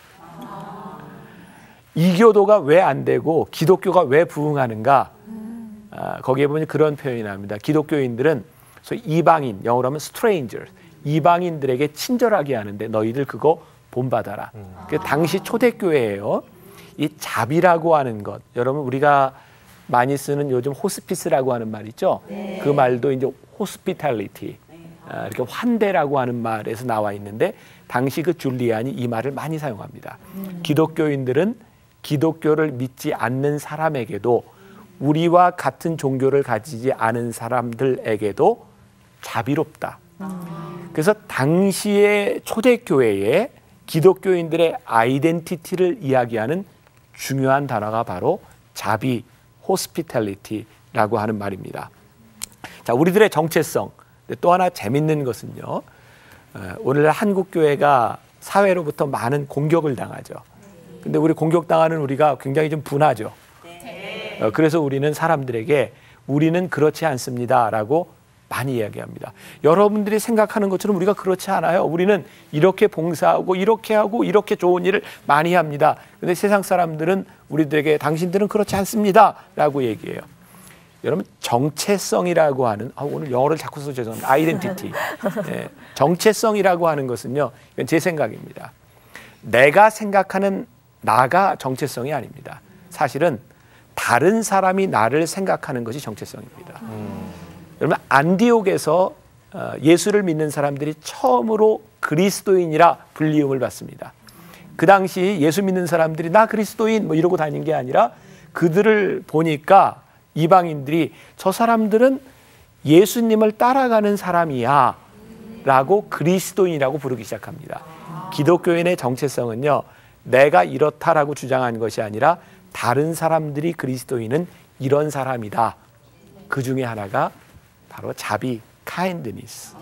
이교도가 왜 안 되고 기독교가 왜 부흥하는가? 거기에 보면 그런 표현이 나옵니다. 기독교인들은 소위 이방인, 영어로 하면 strangers, 이방인들에게 친절하게 하는데 너희들 그거 본받아라. 그 당시 초대교회예요. 이 자비라고 하는 것, 여러분 우리가 많이 쓰는 요즘 호스피스라고 하는 말 있죠? 네. 그 말도 이제 hospitality, 이렇게 환대라고 하는 말에서 나와 있는데 당시 그 줄리안이 이 말을 많이 사용합니다. 기독교인들은 기독교를 믿지 않는 사람에게도 우리와 같은 종교를 가지지 않은 사람들에게도 자비롭다. 그래서 당시의 초대교회에 기독교인들의 아이덴티티를 이야기하는 중요한 단어가 바로 자비, 호스피탈리티라고 하는 말입니다. 자, 우리들의 정체성. 또 하나 재밌는 것은요. 오늘날 한국 교회가 사회로부터 많은 공격을 당하죠. 근데 우리 공격당하는 우리가 굉장히 좀 분하죠. 그래서 우리는 사람들에게 우리는 그렇지 않습니다라고 많이 이야기합니다. 여러분들이 생각하는 것처럼 우리가 그렇지 않아요. 우리는 이렇게 봉사하고 이렇게 하고 이렇게 좋은 일을 많이 합니다. 근데 세상 사람들은 우리들에게 당신들은 그렇지 않습니다라고 얘기해요. 여러분 정체성이라고 하는 오늘 영어를 자꾸 써서 죄송합니다. 아이덴티티. 네, 정체성이라고 하는 것은요. 이건 제 생각입니다. 내가 생각하는 나가 정체성이 아닙니다. 사실은 다른 사람이 나를 생각하는 것이 정체성입니다. 여러분 안디옥에서 예수를 믿는 사람들이 처음으로 그리스도인이라 불리움을 받습니다. 그 당시 예수 믿는 사람들이 나 그리스도인 뭐 이러고 다닌 게 아니라 그들을 보니까 이방인들이 저 사람들은 예수님을 따라가는 사람이야 라고 그리스도인이라고 부르기 시작합니다. 기독교인의 정체성은요. 내가 이렇다라고 주장하는 것이 아니라 다른 사람들이 그리스도인은 이런 사람이다. 그 중에 하나가 바로 자비, kindness.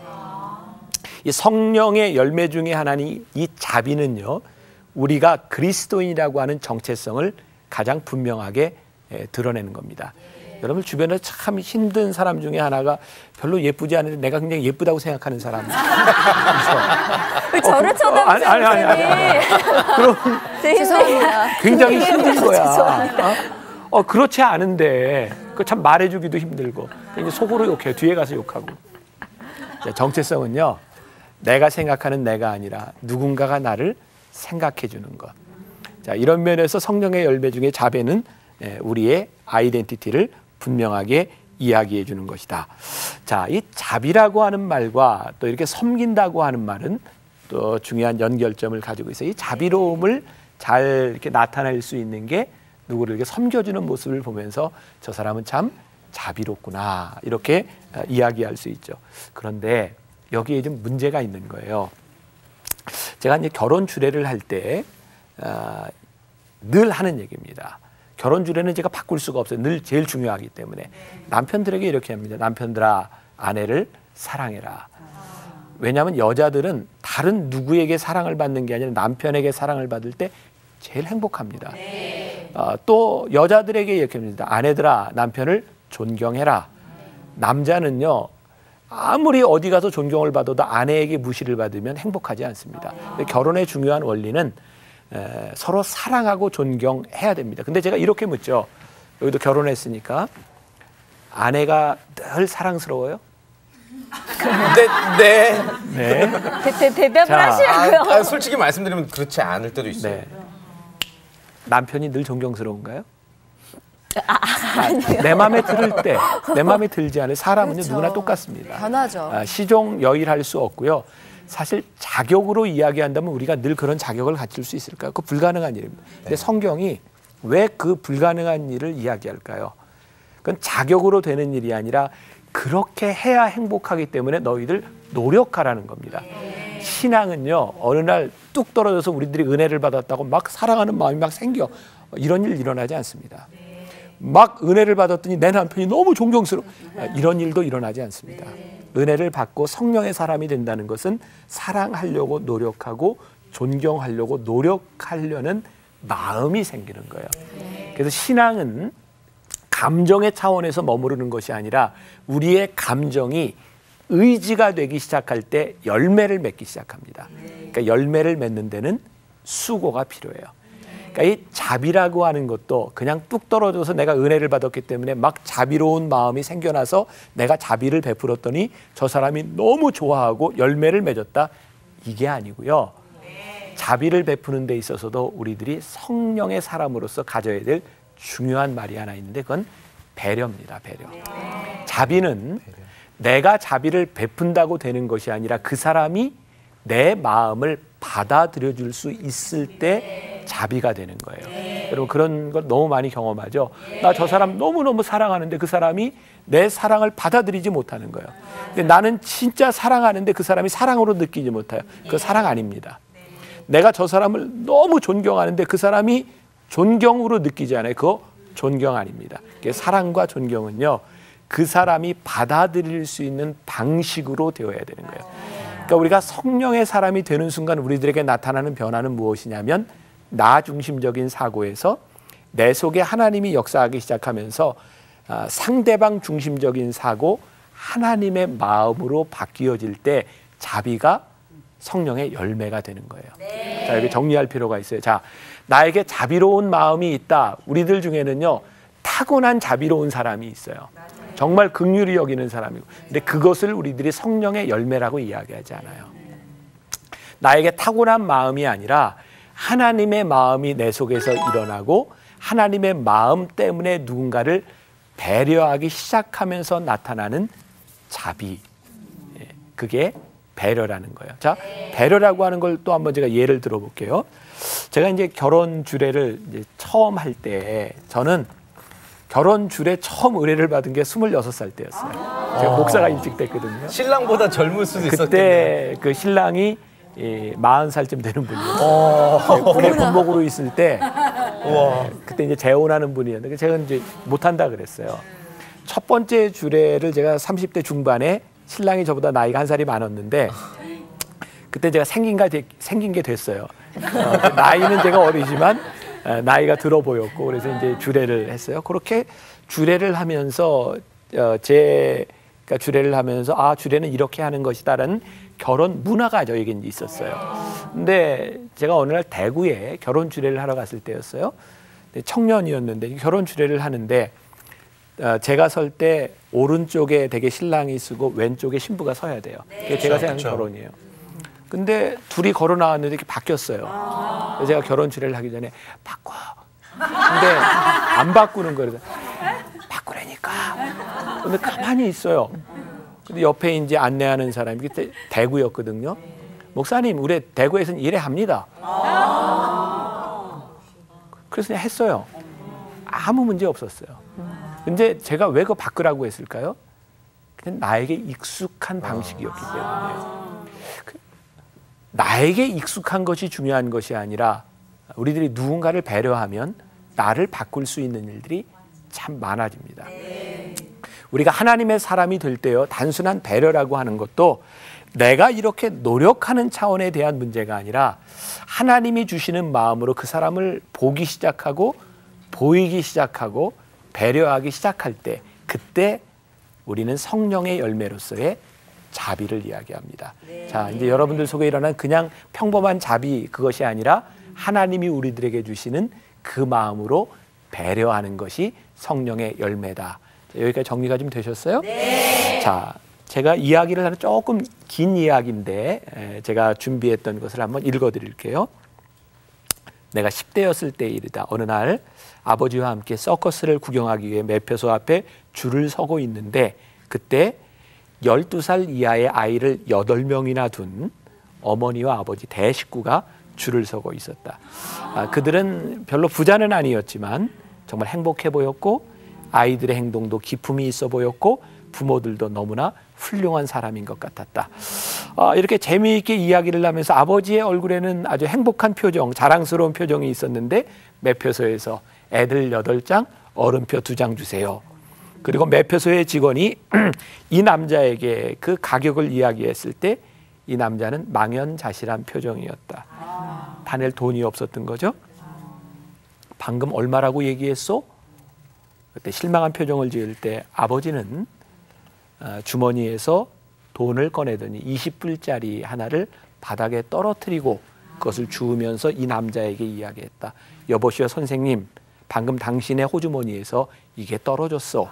이 성령의 열매 중에 하나는 이 자비는요. 우리가 그리스도인이라고 하는 정체성을 가장 분명하게 드러내는 겁니다. 여러분 주변에 참 힘든 사람 중에 하나가 별로 예쁘지 않은데 내가 굉장히 예쁘다고 생각하는 사람. 왜 저를 쳐다보세요? 아니. 그럼 죄송합니다. 굉장히 힘든 거야. 죄송합니다. 그렇지 않은데 그 참 말해주기도 힘들고 이제 속으로 욕해요. 뒤에 가서 욕하고. 정체성은요. 내가 생각하는 내가 아니라 누군가가 나를 생각해 주는 것. 자, 이런 면에서 성령의 열매 중에 자비는 우리의 아이덴티티를 분명하게 이야기해 주는 것이다. 자, 이 자비라고 하는 말과 또 이렇게 섬긴다고 하는 말은 또 중요한 연결점을 가지고 있어요. 이 자비로움을 잘 이렇게 나타낼 수 있는 게 누구를 이렇게 섬겨주는 모습을 보면서 저 사람은 참 자비롭구나 이렇게 이야기할 수 있죠. 그런데 여기에 좀 문제가 있는 거예요. 제가 이제 결혼 주례를 할 때 늘 하는 얘기입니다. 결혼 주례는 제가 바꿀 수가 없어요. 늘 제일 중요하기 때문에 남편들에게 이렇게 합니다. 남편들아 아내를 사랑해라. 왜냐하면 여자들은 다른 누구에게 사랑을 받는 게 아니라 남편에게 사랑을 받을 때 제일 행복합니다. 또 여자들에게 이렇게 합니다. 아내들아 남편을 존경해라. 남자는요. 아무리 어디 가서 존경을 받아도 아내에게 무시를 받으면 행복하지 않습니다. 결혼의 중요한 원리는 서로 사랑하고 존경해야 됩니다. 근데 제가 이렇게 묻죠. 여기도 결혼했으니까 아내가 늘 사랑스러워요? 네. 대답을 하시라고요. 솔직히 말씀드리면 그렇지 않을 때도 있어요. 네. 남편이 늘 존경스러운가요? 내 마음에 들을 때, 내 마음에 들지 않은 사람은요, 그렇죠. 누구나 똑같습니다. 변하죠. 시종여일할 수 없고요. 사실 자격으로 이야기한다면 우리가 늘 그런 자격을 갖출 수 있을까요? 그 불가능한 일입니다. 근데 성경이 왜 그 불가능한 일을 이야기할까요? 그건 자격으로 되는 일이 아니라 그렇게 해야 행복하기 때문에 너희들 노력하라는 겁니다. 신앙은요, 어느 날 뚝 떨어져서 우리들이 은혜를 받았다고 막 사랑하는 마음이 막 생겨. 이런 일 일어나지 않습니다. 막 은혜를 받았더니 내 남편이 너무 존경스러워. 이런 일도 일어나지 않습니다. 은혜를 받고 성령의 사람이 된다는 것은 사랑하려고 노력하고 존경하려고 노력하려는 마음이 생기는 거예요. 그래서 신앙은 감정의 차원에서 머무르는 것이 아니라 우리의 감정이 의지가 되기 시작할 때 열매를 맺기 시작합니다. 그러니까 열매를 맺는 데는 수고가 필요해요. 그러니까 이 자비라고 하는 것도 그냥 뚝 떨어져서 내가 은혜를 받았기 때문에 막 자비로운 마음이 생겨나서 내가 자비를 베풀었더니 저 사람이 너무 좋아하고 열매를 맺었다. 이게 아니고요. 자비를 베푸는 데 있어서도 우리들이 성령의 사람으로서 가져야 될 중요한 말이 하나 있는데 그건 배려입니다. 배려. 자비는 내가 자비를 베푼다고 되는 것이 아니라 그 사람이 내 마음을 받아들여 줄 수 있을 때 자비가 되는 거예요. 여러분 그런 걸 너무 많이 경험하죠. 나 저 사람 너무너무 사랑하는데 그 사람이 내 사랑을 받아들이지 못하는 거예요. 근데 나는 진짜 사랑하는데 그 사람이 사랑으로 느끼지 못해요. 그거 사랑 아닙니다. 내가 저 사람을 너무 존경하는데 그 사람이 존경으로 느끼지 않아요. 그거 존경 아닙니다. 사랑과 존경은요, 그 사람이 받아들일 수 있는 방식으로 되어야 되는 거예요. 그러니까 우리가 성령의 사람이 되는 순간 우리들에게 나타나는 변화는 무엇이냐면 나 중심적인 사고에서 내 속에 하나님이 역사하기 시작하면서 상대방 중심적인 사고, 하나님의 마음으로 바뀌어질 때 자비가 성령의 열매가 되는 거예요. 자, 여기 정리할 필요가 있어요. 자, 나에게 자비로운 마음이 있다. 우리들 중에는요, 타고난 자비로운 사람이 있어요. 정말 긍휼히 여기는 사람이고. 근데 그것을 우리들이 성령의 열매라고 이야기하지 않아요. 나에게 타고난 마음이 아니라 하나님의 마음이 내 속에서 일어나고 하나님의 마음 때문에 누군가를 배려하기 시작하면서 나타나는 자비. 그게 배려라는 거예요. 자, 배려라고 하는 걸 또 한번 제가 예를 들어볼게요. 제가 이제 결혼 주례를 이제 처음 할 때 저는 결혼 주례 처음 의뢰를 받은 게 26살 때였어요. 제가 목사가 일찍 됐거든요. 신랑보다 젊을 수도 있었겠네요. 그때 그 신랑이 40살쯤 되는 분이었어요. 군의 군복으로 있을 때 그때 이제 재혼하는 분이었는데 제가 이제 못한다 그랬어요. 첫 번째 주례를 제가 30대 중반에 신랑이 저보다 나이가 한 살이 많았는데 그때 제가 생긴 게 됐어요. 나이는 제가 어리지만 나이가 들어 보였고 그래서 이제 주례를 했어요. 그렇게 주례를 하면서 제가 주례를 하면서 주례는 이렇게 하는 것이다라는 결혼 문화가 저에겐 있었어요. 근데 제가 어느 날 대구에 결혼 주례를 하러 갔을 때였어요. 청년이었는데 결혼 주례를 하는데 제가 설 때 오른쪽에 되게 신랑이 쓰고 왼쪽에 신부가 서야 돼요. 그게 제가 생각하는 결혼이에요. 근데 둘이 걸어 나왔는데 이렇게 바뀌었어요. 그래서 제가 결혼 주례를 하기 전에 바꿔. 근데 안 바꾸는 거예요. 바꾸라니까. 근데 가만히 있어요. 근데 옆에 이제 안내하는 사람이 그때 대구였거든요. 목사님, 우리 대구에서는 이래 합니다. 그래서 그냥 했어요. 아무 문제 없었어요. 근데 제가 왜 그거 바꾸라고 했을까요? 그냥 나에게 익숙한 방식이었기 때문이에요. 나에게 익숙한 것이 중요한 것이 아니라 우리들이 누군가를 배려하면 나를 바꿀 수 있는 일들이 참 많아집니다. 우리가 하나님의 사람이 될 때요, 단순한 배려라고 하는 것도 내가 이렇게 노력하는 차원에 대한 문제가 아니라 하나님이 주시는 마음으로 그 사람을 보기 시작하고 보이기 시작하고 배려하기 시작할 때, 그때 우리는 성령의 열매로서의 자비를 이야기합니다. 자, 이제 여러분들 속에 일어난 그냥 평범한 자비, 그것이 아니라 하나님이 우리들에게 주시는 그 마음으로 배려하는 것이 성령의 열매다. 여기까지 정리가 좀 되셨어요? 네. 자, 제가 이야기를 하는 조금 긴 이야기인데 제가 준비했던 것을 한번 읽어드릴게요. 내가 10대였을 때의 일이다. 어느 날 아버지와 함께 서커스를 구경하기 위해 매표소 앞에 줄을 서고 있는데 그때 12살 이하의 아이를 8명이나 둔 어머니와 아버지 대식구가 줄을 서고 있었다. 그들은 별로 부자는 아니었지만 정말 행복해 보였고 아이들의 행동도 기품이 있어 보였고 부모들도 너무나 훌륭한 사람인 것 같았다. 이렇게 재미있게 이야기를 하면서 아버지의 얼굴에는 아주 행복한 표정, 자랑스러운 표정이 있었는데 매표소에서 애들 8장, 어른표 2장 주세요. 그리고 매표소의 직원이 이 남자에게 그 가격을 이야기했을 때 이 남자는 망연자실한 표정이었다. 다낼 돈이 없었던 거죠. 방금 얼마라고 얘기했소? 그때 실망한 표정을 지을 때 아버지는 주머니에서 돈을 꺼내더니 20불짜리 하나를 바닥에 떨어뜨리고 그것을 주우면서 이 남자에게 이야기했다. 여보시오 선생님, 방금 당신의 호주머니에서 이게 떨어졌어.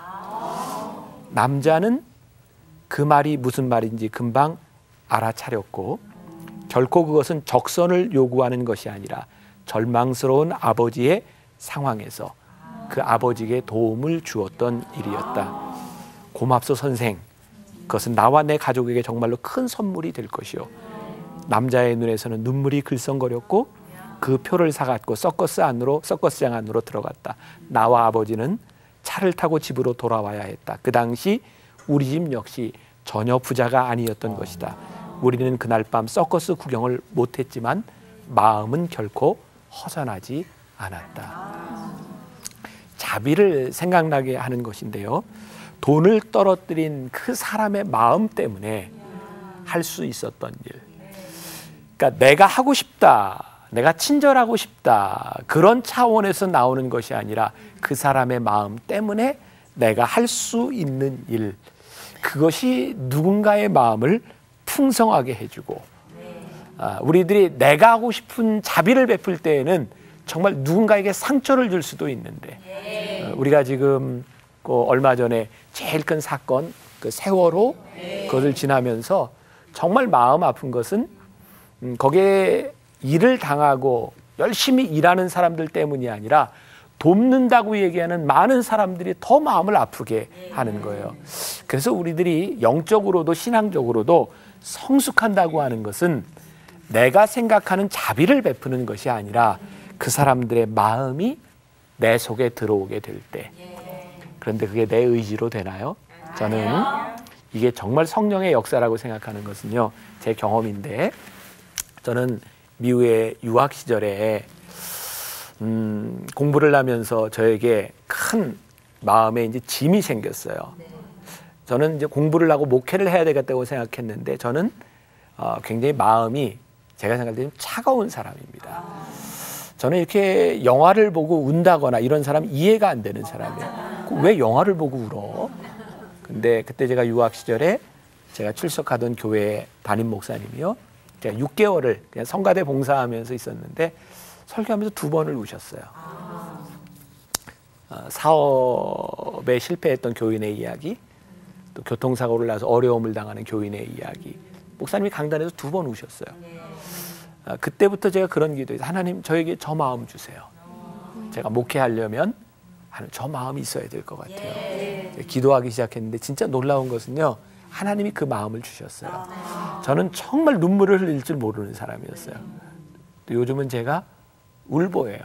남자는 그 말이 무슨 말인지 금방 알아차렸고 결코 그것은 적선을 요구하는 것이 아니라 절망스러운 아버지의 상황에서 그 아버지에게 도움을 주었던 일이었다. 고맙소 선생. 그것은 나와 내 가족에게 정말로 큰 선물이 될 것이요. 남자의 눈에서는 눈물이 글썽거렸고 그 표를 사갖고 서커스장 안으로 들어갔다. 나와 아버지는 차를 타고 집으로 돌아와야 했다. 그 당시 우리 집 역시 전혀 부자가 아니었던 것이다. 우리는 그날 밤 서커스 구경을 못했지만 마음은 결코 허전하지 않았다. 자비를 생각나게 하는 것인데요. 돈을 떨어뜨린 그 사람의 마음 때문에 할 수 있었던 일. 그러니까 내가 하고 싶다, 내가 친절하고 싶다, 그런 차원에서 나오는 것이 아니라 그 사람의 마음 때문에 내가 할 수 있는 일. 그것이 누군가의 마음을 풍성하게 해주고, 우리들이 내가 하고 싶은 자비를 베풀 때에는 정말 누군가에게 상처를 줄 수도 있는데, 우리가 지금 얼마 전에 제일 큰 사건, 그 세월호, 그것을 지나면서 정말 마음 아픈 것은 거기에 일을 당하고 열심히 일하는 사람들 때문이 아니라 돕는다고 얘기하는 많은 사람들이 더 마음을 아프게 하는 거예요. 그래서 우리들이 영적으로도 신앙적으로도 성숙한다고 하는 것은 내가 생각하는 자비를 베푸는 것이 아니라 그 사람들의 마음이 내 속에 들어오게 될 때. 그런데 그게 내 의지로 되나요? 저는 이게 정말 성령의 역사라고 생각하는 것은요, 제 경험인데, 저는 미국의 유학 시절에 공부를 하면서 저에게 큰 마음에 이제 짐이 생겼어요. 저는 이제 공부를 하고 목회를 해야 되겠다고 생각했는데, 저는 굉장히 마음이 제가 생각할 때 좀 차가운 사람입니다. 저는 이렇게 영화를 보고 운다거나 이런 사람 이해가 안 되는 사람이에요. 왜 영화를 보고 울어? 근데 그때 제가 유학 시절에 제가 출석하던 교회 담임 목사님이요, 제가 6개월을 그냥 성가대 봉사하면서 있었는데 설교하면서 2번을 우셨어요. 사업에 실패했던 교인의 이야기, 또 교통사고를 나서 어려움을 당하는 교인의 이야기. 목사님이 강단에서 2번 우셨어요. 그때부터 제가 그런 기도했어요. 하나님, 저에게 저 마음 주세요. 제가 목회하려면 저 마음이 있어야 될 것 같아요. 기도하기 시작했는데 진짜 놀라운 것은요, 하나님이 그 마음을 주셨어요. 저는 정말 눈물을 흘릴 줄 모르는 사람이었어요. 또 요즘은 제가 울보예요.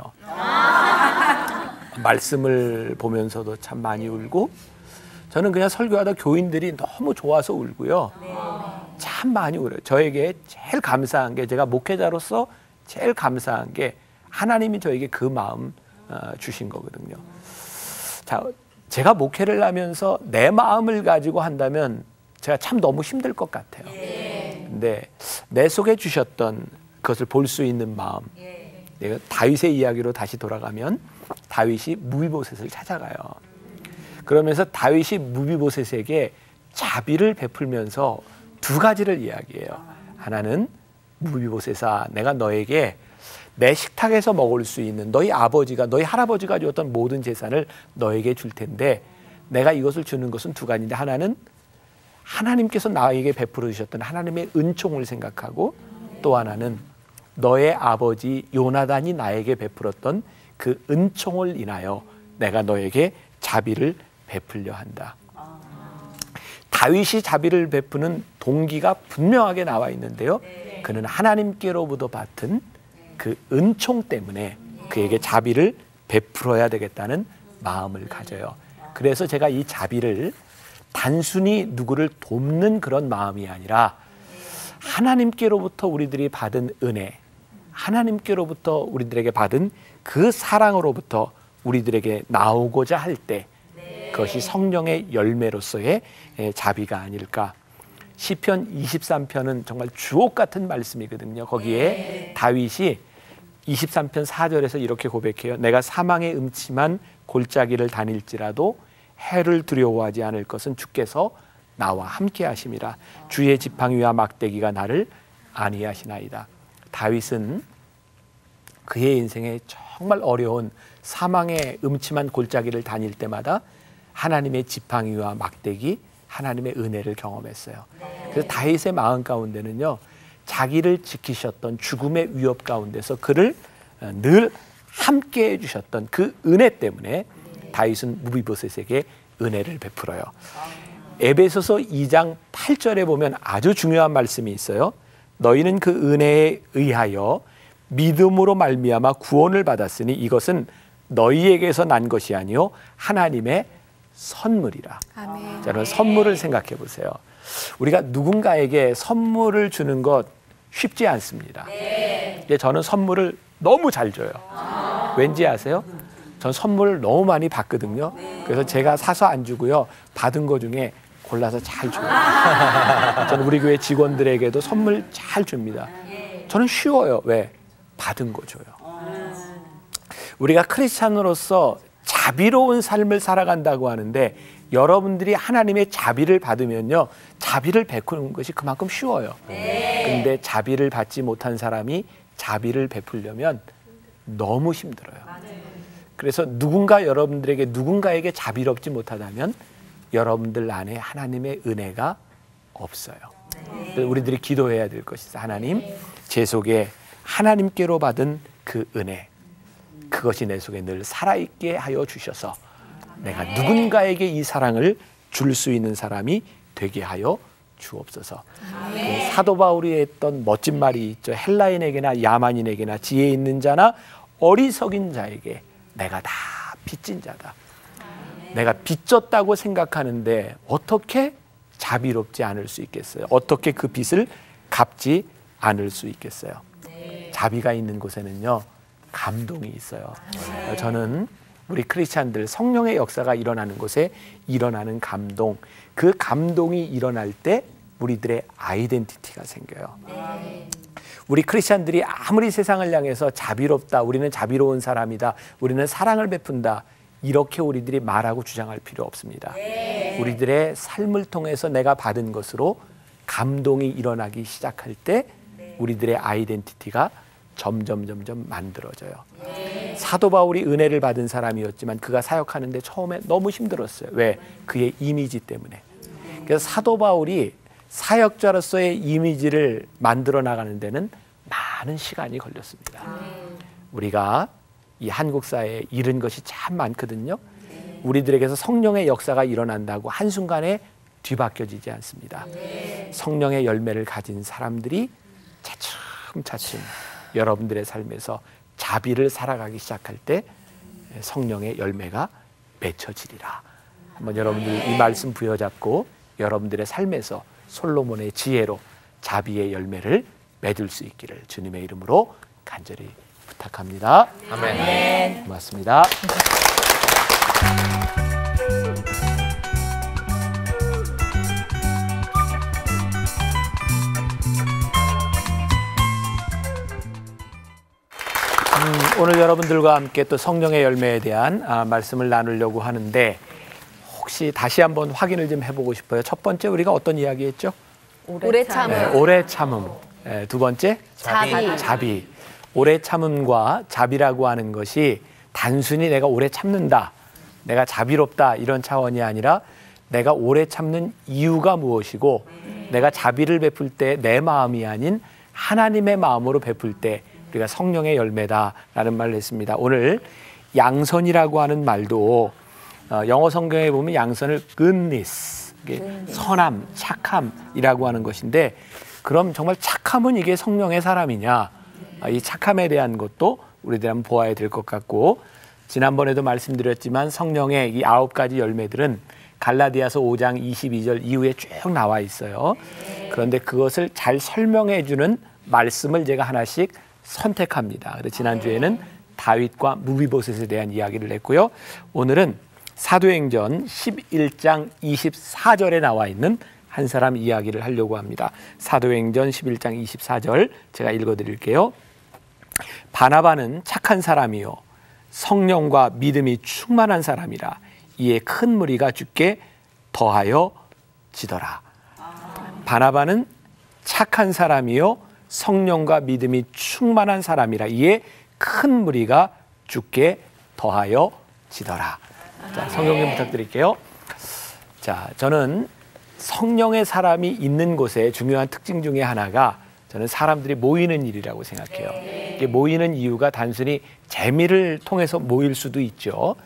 말씀을 보면서도 참 많이 울고, 저는 그냥 설교하다 교인들이 너무 좋아서 울고요. 참 많이 울어요. 저에게 제일 감사한 게, 제가 목회자로서 제일 감사한 게 하나님이 저에게 그 마음 주신 거거든요. 자, 제가 목회를 하면서 내 마음을 가지고 한다면 제가 참 너무 힘들 것 같아요. 근데 내 속에 주셨던 그것을 볼 수 있는 마음. 내가 다윗의 이야기로 다시 돌아가면 다윗이 무비보셋을 찾아가요. 그러면서 다윗이 무비보셋에게 자비를 베풀면서 2가지를 이야기해요. 하나는, 무비보셋아, 내가 너에게 내 식탁에서 먹을 수 있는 너희 아버지가, 너희 할아버지가 주었던 모든 재산을 너에게 줄 텐데, 내가 이것을 주는 것은 2가지인데, 하나는 하나님께서 나에게 베풀어 주셨던 하나님의 은총을 생각하고, 또 하나는 너의 아버지 요나단이 나에게 베풀었던 그 은총을 인하여 내가 너에게 자비를 베풀려 한다. 다윗이 자비를 베푸는 동기가 분명하게 나와 있는데요. 그는 하나님께로부터 받은 그 은총 때문에 그에게 자비를 베풀어야 되겠다는 마음을 가져요. 그래서 제가 이 자비를 단순히 누구를 돕는 그런 마음이 아니라 하나님께로부터 우리들이 받은 은혜, 하나님께로부터 우리들에게 받은 그 사랑으로부터 우리들에게 나오고자 할 때 그것이 성령의 열매로서의 자비가 아닐까. 시편 23편은 정말 주옥 같은 말씀이거든요. 거기에 다윗이 23편 4절에서 이렇게 고백해요. 내가 사망의 음침한 골짜기를 다닐지라도 해를 두려워하지 않을 것은 주께서 나와 함께 하심이라. 주의 지팡이와 막대기가 나를 안위하시나이다. 다윗은 그의 인생에 정말 어려운 사망의 음침한 골짜기를 다닐 때마다 하나님의 지팡이와 막대기, 하나님의 은혜를 경험했어요. 그래서 다윗의 마음 가운데는요, 자기를 지키셨던 죽음의 위협 가운데서 그를 늘 함께 해주셨던 그 은혜 때문에 다윗은 무비보셋에게 은혜를 베풀어요. 에베소서 2장 8절에 보면 아주 중요한 말씀이 있어요. 너희는 그 은혜에 의하여 믿음으로 말미암아 구원을 받았으니 이것은 너희에게서 난 것이 아니요 하나님의 선물이라. 아멘. 자, 여러분 선물을 생각해 보세요. 우리가 누군가에게 선물을 주는 것 쉽지 않습니다. 근데 저는 선물을 너무 잘 줘요. 왠지 아세요? 전 선물을 너무 많이 받거든요. 그래서 제가 사서 안 주고요. 받은 거 중에 골라서 잘 줘요. 저는 우리 교회 직원들에게도 선물 잘 줍니다. 저는 쉬워요. 왜? 받은 거 줘요. 우리가 크리스찬으로서 자비로운 삶을 살아간다고 하는데 여러분들이 하나님의 자비를 받으면요, 자비를 베푸는 것이 그만큼 쉬워요. 근데 자비를 받지 못한 사람이 자비를 베풀려면 너무 힘들어요. 그래서 여러분들에게 누군가에게 자비롭지 못하다면 여러분들 안에 하나님의 은혜가 없어요. 그래서 우리들이 기도해야 될 것이 있어요. 하나님, 제 속에 하나님께로 받은 그 은혜, 그것이 내 속에 늘 살아있게 하여 주셔서 내가 누군가에게 이 사랑을 줄 수 있는 사람이 되게 하여 주옵소서. 그 사도 바울이 했던 멋진 말이 있죠. 헬라인에게나 야만인에게나 지혜 있는 자나 어리석인 자에게 내가 다 빚진 자다. 내가 빚졌다고 생각하는데 어떻게 자비롭지 않을 수 있겠어요? 어떻게 그 빚을 갚지 않을 수 있겠어요? 자비가 있는 곳에는요, 감동이 있어요. 저는 우리 크리스찬들 성령의 역사가 일어나는 곳에 일어나는 감동, 그 감동이 일어날 때 우리들의 아이덴티티가 생겨요. 우리 크리스찬들이 아무리 세상을 향해서 자비롭다, 우리는 자비로운 사람이다, 우리는 사랑을 베푼다, 이렇게 우리들이 말하고 주장할 필요 없습니다. 우리들의 삶을 통해서 내가 받은 것으로 감동이 일어나기 시작할 때 우리들의 아이덴티티가 점점 만들어져요. 사도 바울이 은혜를 받은 사람이었지만 그가 사역하는데 처음에 너무 힘들었어요. 왜? 그의 이미지 때문에. 그래서 사도 바울이 사역자로서의 이미지를 만들어 나가는 데는 많은 시간이 걸렸습니다. 우리가 이 한국 사회에 잃은 것이 참 많거든요. 우리들에게서 성령의 역사가 일어난다고 한순간에 뒤바뀌어지지 않습니다. 성령의 열매를 가진 사람들이 차츰 여러분들의 삶에서 자비를 살아가기 시작할 때 성령의 열매가 맺혀지리라. 한번 여러분들 이 말씀 부여잡고 여러분들의 삶에서 솔로몬의 지혜로 자비의 열매를 맺을 수 있기를 주님의 이름으로 간절히 부탁합니다. 아멘. 고맙습니다. 오늘 여러분들과 함께 또 성령의 열매에 대한 말씀을 나누려고 하는데 혹시 다시 한번 확인을 좀 해보고 싶어요. 첫 번째 우리가 어떤 이야기 했죠? 오래 참음. 오래 참음. 두 번째? 자비. 오래 참음과 자비라고 하는 것이 단순히 내가 오래 참는다, 내가 자비롭다 이런 차원이 아니라 내가 오래 참는 이유가 무엇이고 내가 자비를 베풀 때 내 마음이 아닌 하나님의 마음으로 베풀 때 우리가 성령의 열매다라는 말을 했습니다. 오늘 양선이라고 하는 말도 영어 성경에 보면 양선을 goodness, 선함, 착함이라고 하는 것인데, 그럼 정말 착함은 이게 성령의 사람이냐? 이 착함에 대한 것도 우리들 한번 보아야 될 것 같고, 지난번에도 말씀드렸지만 성령의 이 9가지 열매들은 갈라디아서 5장 22절 이후에 쭉 나와 있어요. 그런데 그것을 잘 설명해 주는 말씀을 제가 하나씩 선택합니다. 그래서 지난주에는 다윗과 무비보셋에 대한 이야기를 했고요. 오늘은 사도행전 11장 24절에 나와 있는 한 사람 이야기를 하려고 합니다. 사도행전 11장 24절 제가 읽어드릴게요. 바나바는 착한 사람이요 성령과 믿음이 충만한 사람이라 이에 큰 무리가 주께 더하여 지더라. 바나바는 착한 사람이요 성령과 믿음이 충만한 사람이라 이에 큰 무리가 주께 더하여 지더라. 자, 성경 좀 부탁드릴게요. 자, 저는 성령의 사람이 있는 곳의 중요한 특징 중에 하나가 저는 사람들이 모이는 일이라고 생각해요. 이게 모이는 이유가 단순히 재미를 통해서 모일 수도 있죠.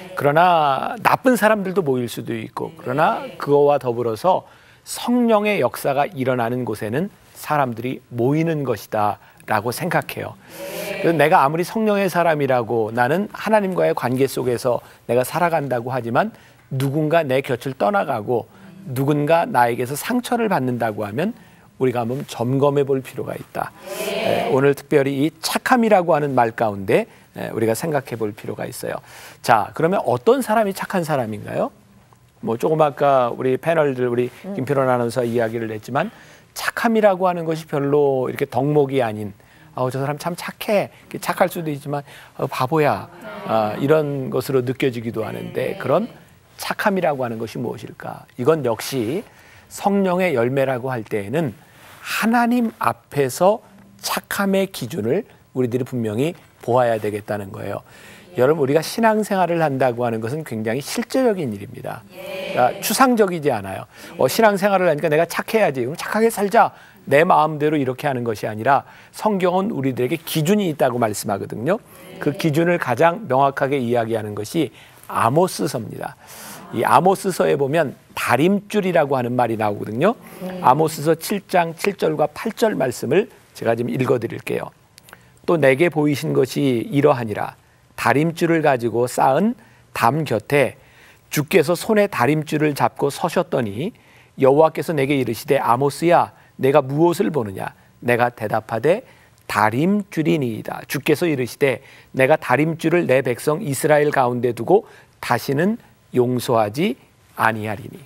그러나 나쁜 사람들도 모일 수도 있고, 그러나 그거와 더불어서 성령의 역사가 일어나는 곳에는 사람들이 모이는 것이다 라고 생각해요. 그래서 내가 아무리 성령의 사람이라고 나는 하나님과의 관계 속에서 내가 살아간다고 하지만 누군가 내 곁을 떠나가고 누군가 나에게서 상처를 받는다고 하면 우리가 한번 점검해 볼 필요가 있다. 오늘 특별히 이 착함이라고 하는 말 가운데 우리가 생각해 볼 필요가 있어요. 자, 그러면 어떤 사람이 착한 사람인가요? 뭐 조금 아까 우리 패널들, 우리 김필원 아나운서 이야기를 했지만 착함이라고 하는 것이 별로 이렇게 덕목이 아닌, 저 사람 참 착해, 착할 수도 있지만 바보야, 이런 것으로 느껴지기도 하는데, 그런 착함이라고 하는 것이 무엇일까? 이건 역시 성령의 열매라고 할 때에는 하나님 앞에서 착함의 기준을 우리들이 분명히 보아야 되겠다는 거예요. 여러분, 우리가 신앙생활을 한다고 하는 것은 굉장히 실제적인 일입니다. 그러니까 추상적이지 않아요. 신앙생활을 하니까 내가 착해야지, 그럼 착하게 살자, 내 마음대로 이렇게 하는 것이 아니라 성경은 우리들에게 기준이 있다고 말씀하거든요. 그 기준을 가장 명확하게 이야기하는 것이 아모스서입니다. 이 아모스서에 보면 다림줄이라고 하는 말이 나오거든요. 아모스서 7장 7절과 8절 말씀을 제가 지금 읽어드릴게요. 또 내게 보이신 것이 이러하니라. 다림줄을 가지고 쌓은 담 곁에 주께서 손에 다림줄을 잡고 서셨더니 여호와께서 내게 이르시되 아모스야 내가 무엇을 보느냐? 내가 대답하되 다림줄이니이다. 주께서 이르시되 내가 다림줄을 내 백성 이스라엘 가운데 두고 다시는 용서하지 아니하리니.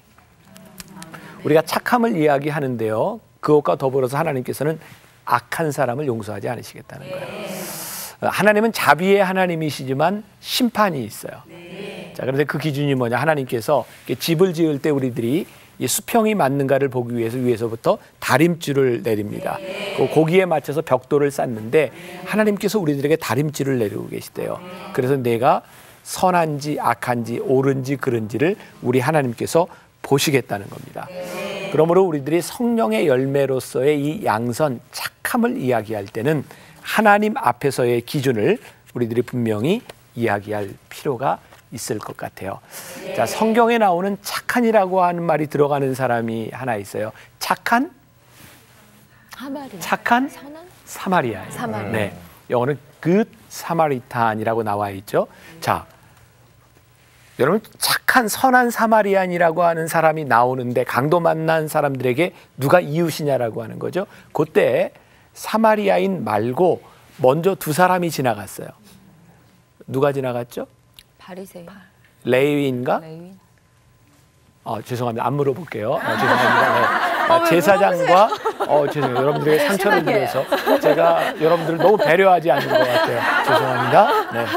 우리가 착함을 이야기하는데요, 그것과 더불어서 하나님께서는 악한 사람을 용서하지 않으시겠다는 거예요. 하나님은 자비의 하나님이시지만 심판이 있어요. 자, 그런데 그 기준이 뭐냐? 하나님께서 집을 지을 때 우리들이 이 수평이 맞는가를 보기 위해서 위에서부터 다림줄을 내립니다. 거기에 맞춰서 벽돌을 쌓는데 하나님께서 우리들에게 다림줄을 내리고 계시대요. 그래서 내가 선한지 악한지 옳은지 그른지를 우리 하나님께서 보시겠다는 겁니다. 그러므로 우리들이 성령의 열매로서의 이 양선, 착함을 이야기할 때는 하나님 앞에서의 기준을 우리들이 분명히 이야기할 필요가 있을 것 같아요. 자, 성경에 나오는 착한이라고 하는 말이 들어가는 사람이 하나 있어요. 착한? 착한? 사마리아. 네, 영어는 good 사마리탄이라고 나와 있죠. 자, 여러분, 착한 선한 사마리안이라고 하는 사람이 나오는데 강도 만난 사람들에게 누가 이웃이냐라고 하는 거죠. 그때 사마리아인 말고 먼저 두 사람이 지나갔어요. 누가 지나갔죠? 바리새인. 레위인가? 레위인. 죄송합니다. 안 물어볼게요. 죄송합니다. 네. 제사장과 죄송해요. 여러분들에게 상처를 드려서 제가 여러분들을 너무 배려하지 않는 것 같아요. 죄송합니다. 네.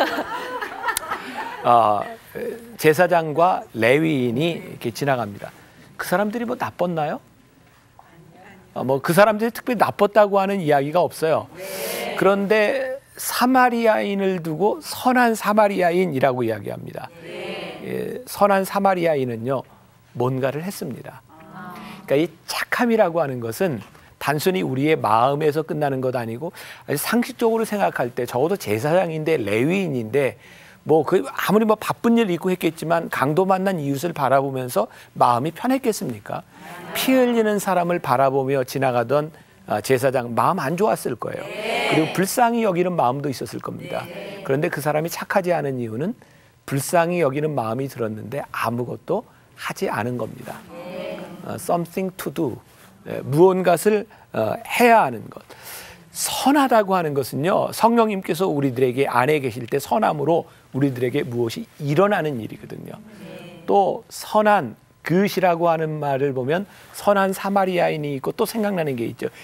제사장과 레위인이 이렇게 지나갑니다. 그 사람들이 뭐 나빴나요? 뭐 그 사람들이 특별히 나빴다고 하는 이야기가 없어요. 그런데 사마리아인을 두고 선한 사마리아인이라고 이야기합니다. 선한 사마리아인은요, 뭔가를 했습니다. 그러니까 이 착함이라고 하는 것은 단순히 우리의 마음에서 끝나는 것 아니고 상식적으로 생각할 때 적어도 제사장인데 레위인인데 뭐 아무리 뭐 바쁜 일 있고 했겠지만 강도 만난 이웃을 바라보면서 마음이 편했겠습니까? 피 흘리는 사람을 바라보며 지나가던 제사장 마음 안 좋았을 거예요. 그리고 불쌍히 여기는 마음도 있었을 겁니다. 그런데 그 사람이 착하지 않은 이유는 불쌍히 여기는 마음이 들었는데 아무것도 하지 않은 겁니다. Something to do. 무언가를 해야 하는 것. 선하다고 하는 것은요, 성령님께서 우리들에게 안에 계실 때 선함으로 우리들에게 무엇이 일어나는 일이거든요. 또 선한 그릇이라고 하는 말을 보면 선한 사마리아인이 있고 또 생각나는 게 있죠.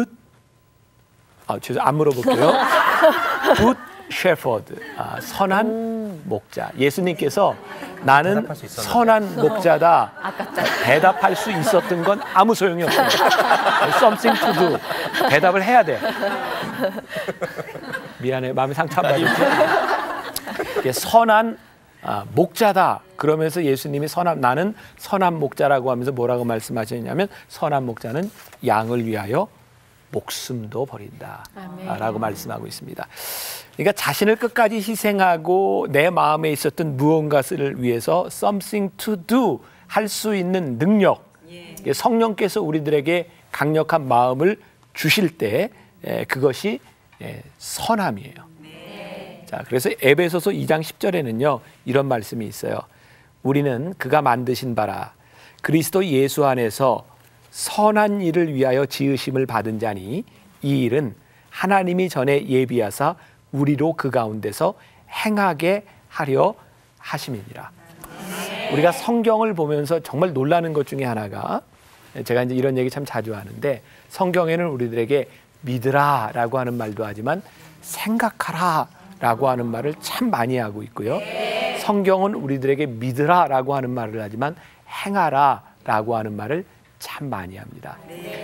안 물어볼게요. Good shepherd. 선한 목자. 예수님께서 나는 선한 목자다. 대답할 수 있었던 건 아무 소용이 없어요. Something to do. 대답을 해야 돼. 미안해. 마음에 상처 안 받을게. 선한 목자다. 그러면서 예수님이 나는 선한 목자라고 하면서 뭐라고 말씀하셨냐면 선한 목자는 양을 위하여 목숨도 버린다. 라고 말씀하고 있습니다. 그러니까 자신을 끝까지 희생하고 내 마음에 있었던 무언가를 위해서 something to do 할 수 있는 능력. 성령께서 우리들에게 강력한 마음을 주실 때 그것이 선함이에요. 자, 그래서 에베소서 2장 10절에는요 이런 말씀이 있어요. 우리는 그가 만드신 바라 그리스도 예수 안에서 선한 일을 위하여 지으심을 받은 자니 이 일은 하나님이 전에 예비하사 우리로 그 가운데서 행하게 하려 하심이니라. 우리가 성경을 보면서 정말 놀라는 것 중에 하나가 제가 이제 이런 얘기 참 자주 하는데 성경에는 우리들에게 믿으라라고 하는 말도 하지만 생각하라라고 하는 말을 참 많이 하고 있고요. 성경은 우리들에게 믿으라라고 하는 말을 하지만 행하라라고 하는 말을 참 많이 합니다.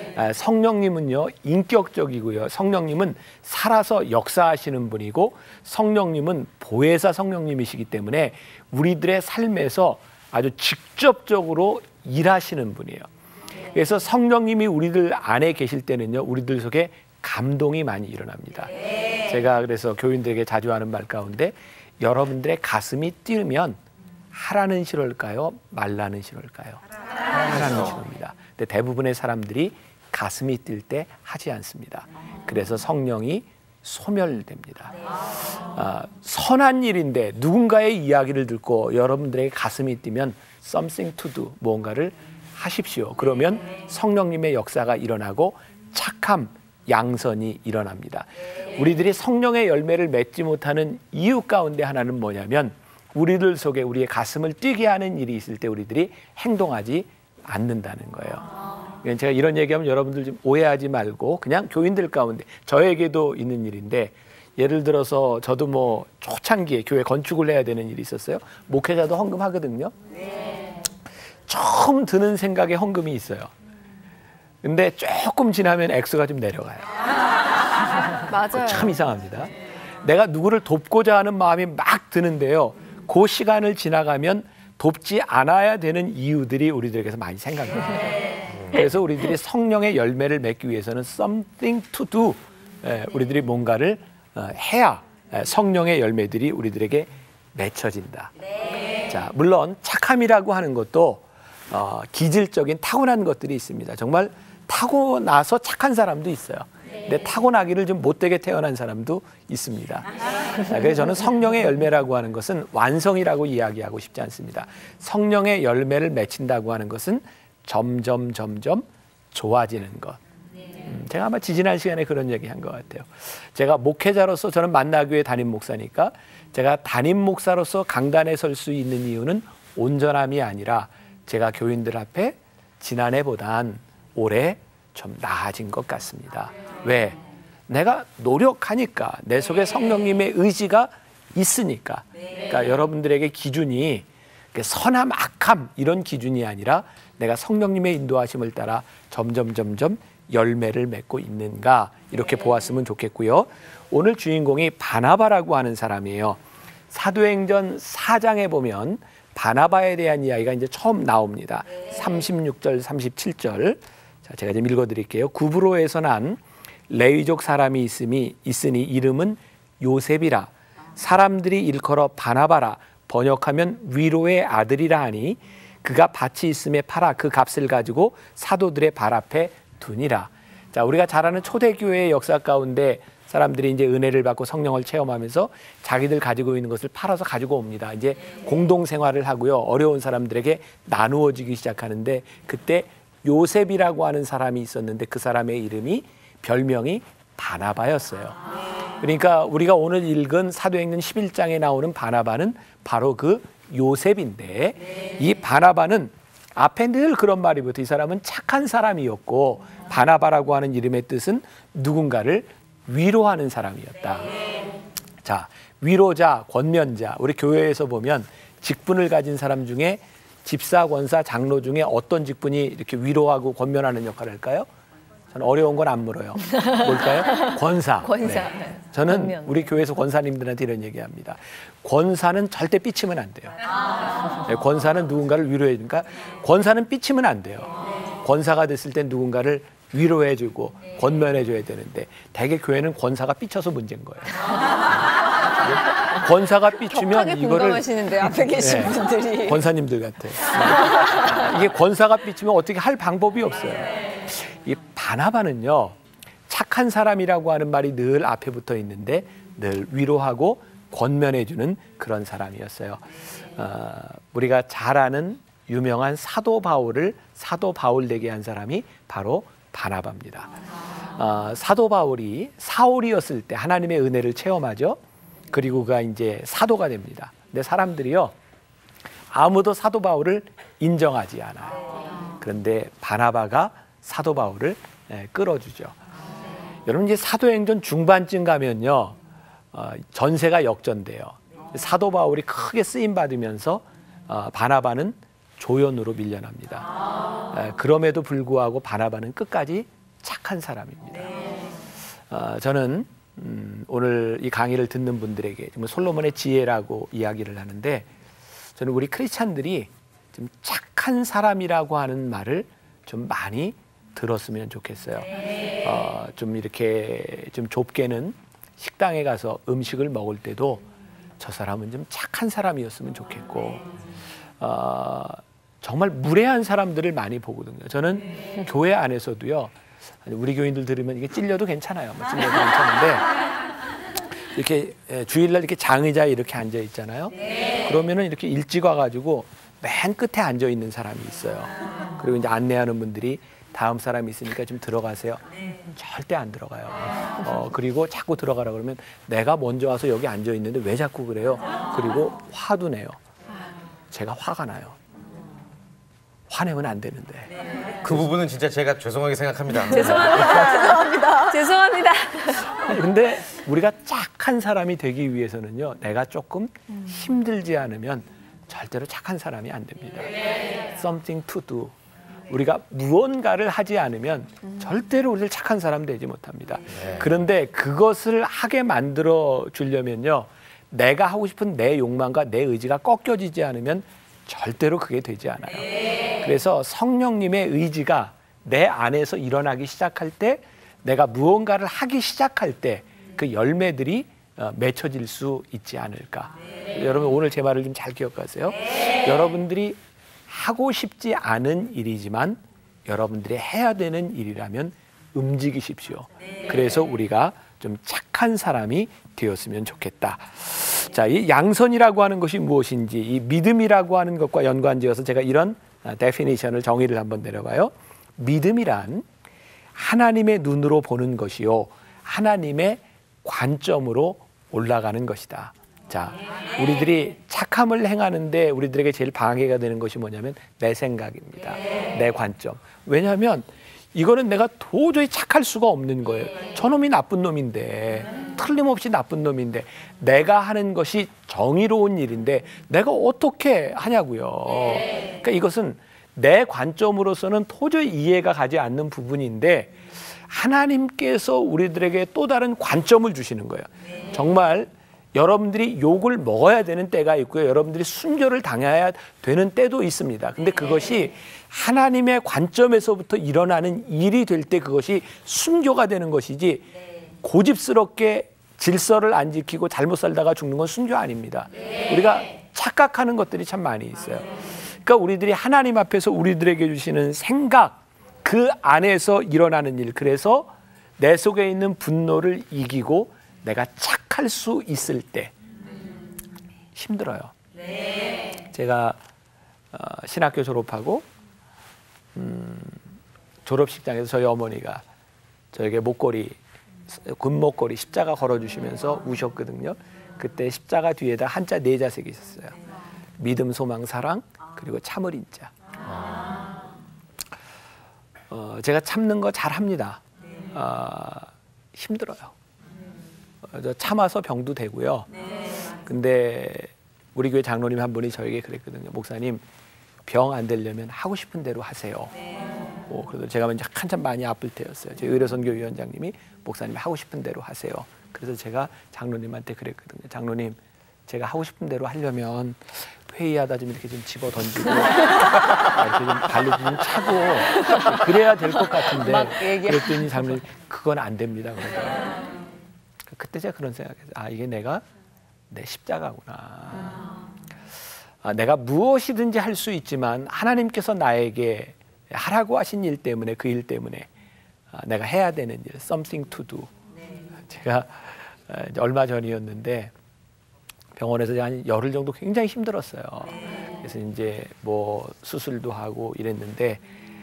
성령님은요 인격적이고요. 성령님은 살아서 역사하시는 분이고 성령님은 보혜사 성령님이시기 때문에 우리들의 삶에서 아주 직접적으로 일하시는 분이에요. 그래서 성령님이 우리들 안에 계실 때는요 우리들 속에 감동이 많이 일어납니다. 제가 그래서 교인들에게 자주 하는 말 가운데 여러분들의 가슴이 뛰면 하라는 싫을까요? 말라는 싫을까요? 하라는 싫습니다. 근데 대부분의 사람들이 가슴이 뛸 때 하지 않습니다. 그래서 성령이 소멸됩니다. 선한 일인데 누군가의 이야기를 듣고 여러분들에게 가슴이 뛰면 something to do, 무언가를 하십시오. 그러면 성령님의 역사가 일어나고 착함, 양선이 일어납니다. 우리들이 성령의 열매를 맺지 못하는 이유 가운데 하나는 뭐냐면 우리들 속에 우리의 가슴을 뛰게 하는 일이 있을 때 우리들이 행동하지 않는다는 거예요. 제가 이런 얘기하면 여러분들 좀 오해하지 말고 그냥 교인들 가운데 저에게도 있는 일인데 예를 들어서 저도 뭐 초창기에 교회 건축을 해야 되는 일이 있었어요. 목회자도 헌금하거든요. 처음 드는 생각에 헌금이 있어요. 근데 조금 지나면 액수가 좀 내려가요. 맞아요. 참 이상합니다. 내가 누구를 돕고자 하는 마음이 막 드는데요. 그 시간을 지나가면 돕지 않아야 되는 이유들이 우리들에게서 많이 생각납니다. 그래서 우리들이 성령의 열매를 맺기 위해서는 something to do, 우리들이 뭔가를 해야 성령의 열매들이 우리들에게 맺혀진다. 자, 물론 착함이라고 하는 것도 기질적인 타고난 것들이 있습니다. 정말 타고나서 착한 사람도 있어요. 근데 타고나기를 좀 못되게 태어난 사람도 있습니다. 그래서 저는 성령의 열매라고 하는 것은 완성이라고 이야기하고 싶지 않습니다. 성령의 열매를 맺힌다고 하는 것은 점점 좋아지는 것. 제가 아마 지지난 시간에 그런 얘기한 것 같아요. 제가 목회자로서 저는 만나교회 담임 목사니까 제가 담임 목사로서 강단에 설 수 있는 이유는 온전함이 아니라 제가 교인들 앞에 지난해보단 올해 좀 나아진 것 같습니다. 왜? 내가 노력하니까 내 속에 성령님의 의지가 있으니까. 그러니까 여러분들에게 기준이 선함, 악함 이런 기준이 아니라 내가 성령님의 인도하심을 따라 점점 열매를 맺고 있는가 이렇게 보았으면 좋겠고요. 오늘 주인공이 바나바라고 하는 사람이에요. 사도행전 4장에 보면 바나바에 대한 이야기가 이제 처음 나옵니다. 36절, 37절 자, 제가 좀 읽어드릴게요. 구브로에서 난 레위족 사람이 있으니 이름은 요셉이라. 사람들이 일컬어 바나바라. 번역하면 위로의 아들이라 하니 그가 밭이 있음에 팔아 그 값을 가지고 사도들의 발 앞에 두니라. 자, 우리가 잘 아는 초대교회의 역사 가운데 사람들이 이제 은혜를 받고 성령을 체험하면서 자기들 가지고 있는 것을 팔아서 가지고 옵니다. 이제 공동생활을 하고요. 어려운 사람들에게 나누어지기 시작하는데 그때 요셉이라고 하는 사람이 있었는데 그 사람의 이름이 별명이 바나바였어요. 그러니까 우리가 오늘 읽은 사도행전 11장에 나오는 바나바는 바로 그 요셉인데 이 바나바는 앞에 늘 그런 말이 붙어 이 사람은 착한 사람이었고 바나바라고 하는 이름의 뜻은 누군가를 위로하는 사람이었다. 자, 위로자, 권면자. 우리 교회에서 보면 직분을 가진 사람 중에 집사, 권사, 장로 중에 어떤 직분이 이렇게 위로하고 권면하는 역할을 할까요? 저는 어려운 건 안 물어요. 뭘까요? 권사. 권사. 네. 저는 권면. 우리 교회에서 권사님들한테 이런 얘기합니다. 권사는 절대 삐치면 안 돼요. 네, 권사는 누군가를 위로해 주니까 권사는 삐치면 안 돼요. 권사가 됐을 땐 누군가를 위로해주고 권면해줘야 되는데 대개 교회는 권사가 삐쳐서 문제인 거예요. 권사가 삐치면 이거를 공감하시는데 앞에 계신 분들이 권사님들 같아요. 이게 권사가 삐치면 어떻게 할 방법이 없어요. 이 바나바는요 착한 사람이라고 하는 말이 늘 앞에 붙어 있는데 늘 위로하고 권면해주는 그런 사람이었어요. 우리가 잘 아는 유명한 사도 바울을 사도 바울 되게 한 사람이 바로 바나바입니다. 사도 바울이 사울이었을 때 하나님의 은혜를 체험하죠. 그리고 그가 이제 사도가 됩니다. 근데 사람들이요 아무도 사도 바울을 인정하지 않아요. 그런데 바나바가 사도 바울을 끌어주죠. 여러분 이제 사도행전 중반쯤 가면요 전세가 역전돼요. 사도 바울이 크게 쓰임 받으면서 바나바는 조연으로 밀려납니다. 그럼에도 불구하고 바나바는 끝까지 착한 사람입니다. 저는 오늘 이 강의를 듣는 분들에게 정말 솔로몬의 지혜라고 이야기를 하는데 저는 우리 크리스찬들이 좀 착한 사람이라고 하는 말을 좀 많이 들었으면 좋겠어요. 좀 이렇게 좀 좁게는 식당에 가서 음식을 먹을 때도 저 사람은 좀 착한 사람이었으면 좋겠고 정말 무례한 사람들을 많이 보거든요. 저는 교회 안에서도요. 우리 교인들 들으면 이게 찔려도 괜찮아요. 찔려도 괜찮은데 이렇게 주일날 이렇게 장의자에 이렇게 앉아 있잖아요. 그러면은 이렇게 일찍 와가지고 맨 끝에 앉아 있는 사람이 있어요. 그리고 이제 안내하는 분들이 다음 사람이 있으니까 좀 들어가세요. 절대 안 들어가요. 그리고 자꾸 들어가라 그러면 내가 먼저 와서 여기 앉아 있는데 왜 자꾸 그래요? 그리고 화도 내요. 제가 화가 나요. 화내면 안 되는데. 그 부분은 진짜 제가 죄송하게 생각합니다. 죄송합니다. 근데 우리가 착한 사람이 되기 위해서는요. 내가 조금 힘들지 않으면 절대로 착한 사람이 안 됩니다. Something to do. 우리가 무언가를 하지 않으면 절대로 우리를 착한 사람 되지 못합니다. 그런데 그것을 하게 만들어 주려면요. 내가 하고 싶은 내 욕망과 내 의지가 꺾여지지 않으면 절대로 그게 되지 않아요. 그래서 성령님의 의지가 내 안에서 일어나기 시작할 때 내가 무언가를 하기 시작할 때 그 열매들이 맺혀질 수 있지 않을까. 여러분 오늘 제 말을 좀 잘 기억하세요. 여러분들이 하고 싶지 않은 일이지만 여러분들이 해야 되는 일이라면 움직이십시오. 그래서 우리가 좀 착한 사람이 되었으면 좋겠다. 자, 이 양선이라고 하는 것이 무엇인지 이 믿음이라고 하는 것과 연관지어서 제가 이런 데피니션을 정의를 한번 내려봐요. 믿음이란 하나님의 눈으로 보는 것이요 하나님의 관점으로 올라가는 것이다. 자, 우리들이 착함을 행하는데 우리들에게 제일 방해가 되는 것이 뭐냐면 내 생각입니다. 내 관점. 왜냐하면 이거는 내가 도저히 착할 수가 없는 거예요. 저놈이 나쁜 놈인데 틀림없이 나쁜 놈인데 내가 하는 것이 정의로운 일인데 내가 어떻게 하냐고요. 그러니까 이것은 내 관점으로서는 도저히 이해가 가지 않는 부분인데 하나님께서 우리들에게 또 다른 관점을 주시는 거예요. 정말 여러분들이 욕을 먹어야 되는 때가 있고요. 여러분들이 순교를 당해야 되는 때도 있습니다. 근데 그것이 하나님의 관점에서부터 일어나는 일이 될 때 그것이 순교가 되는 것이지 고집스럽게 질서를 안 지키고 잘못 살다가 죽는 건 순교 아닙니다. 우리가 착각하는 것들이 참 많이 있어요. 그러니까 우리들이 하나님 앞에서 우리들에게 주시는 생각, 그 안에서 일어나는 일, 그래서 내 속에 있는 분노를 이기고 내가 착할 수 있을 때 힘들어요. 제가 신학교 졸업하고 졸업식장에서 저희 어머니가 저에게 금목걸이 십자가 걸어주시면서 우셨거든요. 그때 십자가 뒤에다 한자 4자 색이 있었어요. 믿음, 소망, 사랑, 그리고 참을 인자. 제가 참는 거 잘합니다. 힘들어요. 참아서 병도 되고요. 근데 우리 교회 장로님 한 분이 저에게 그랬거든요. 목사님, 병 안 되려면 하고 싶은 대로 하세요. 그래서 제가 이제 한참 많이 아플 때였어요. 제 의료선교위원장님이 목사님 하고 싶은 대로 하세요. 그래서 제가 장로님한테 그랬거든요. 장로님, 제가 하고 싶은 대로 하려면 회의하다 좀 이렇게 좀 집어 던지고 이렇게 좀 발로 좀 차고 그래야 될 것 같은데 그랬더니 장로님 그건 안 됩니다. 그러더라고요. 그때 제가 그런 생각했어요. 이게 내가 내 십자가구나. 내가 무엇이든지 할 수 있지만 하나님께서 나에게 하라고 하신 일 때문에 그 일 때문에 내가 해야 되는 일, something to do. 제가 얼마 전이었는데 병원에서 한 열흘 정도 굉장히 힘들었어요. 그래서 이제 뭐 수술도 하고 이랬는데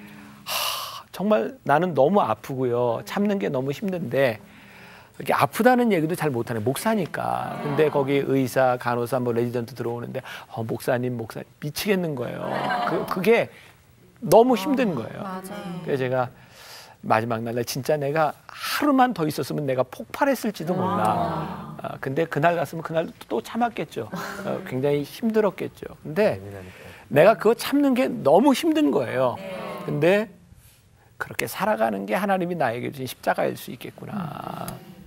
정말 나는 너무 아프고요. 참는 게 너무 힘든데 이렇게 아프다는 얘기도 잘 못하네. 목사니까. 근데 거기 의사, 간호사, 뭐 레지던트 들어오는데 목사님 미치겠는 거예요. 그게 너무 힘든 거예요. 맞아요. 그래서 제가 마지막 날 진짜 내가 하루만 더 있었으면 내가 폭발했을지도 몰라. 근데 그날 갔으면 그날 또 참았겠죠. 굉장히 힘들었겠죠. 근데 내가 그거 참는 게 너무 힘든 거예요. 근데 그렇게 살아가는 게 하나님이 나에게 주신 십자가일 수 있겠구나.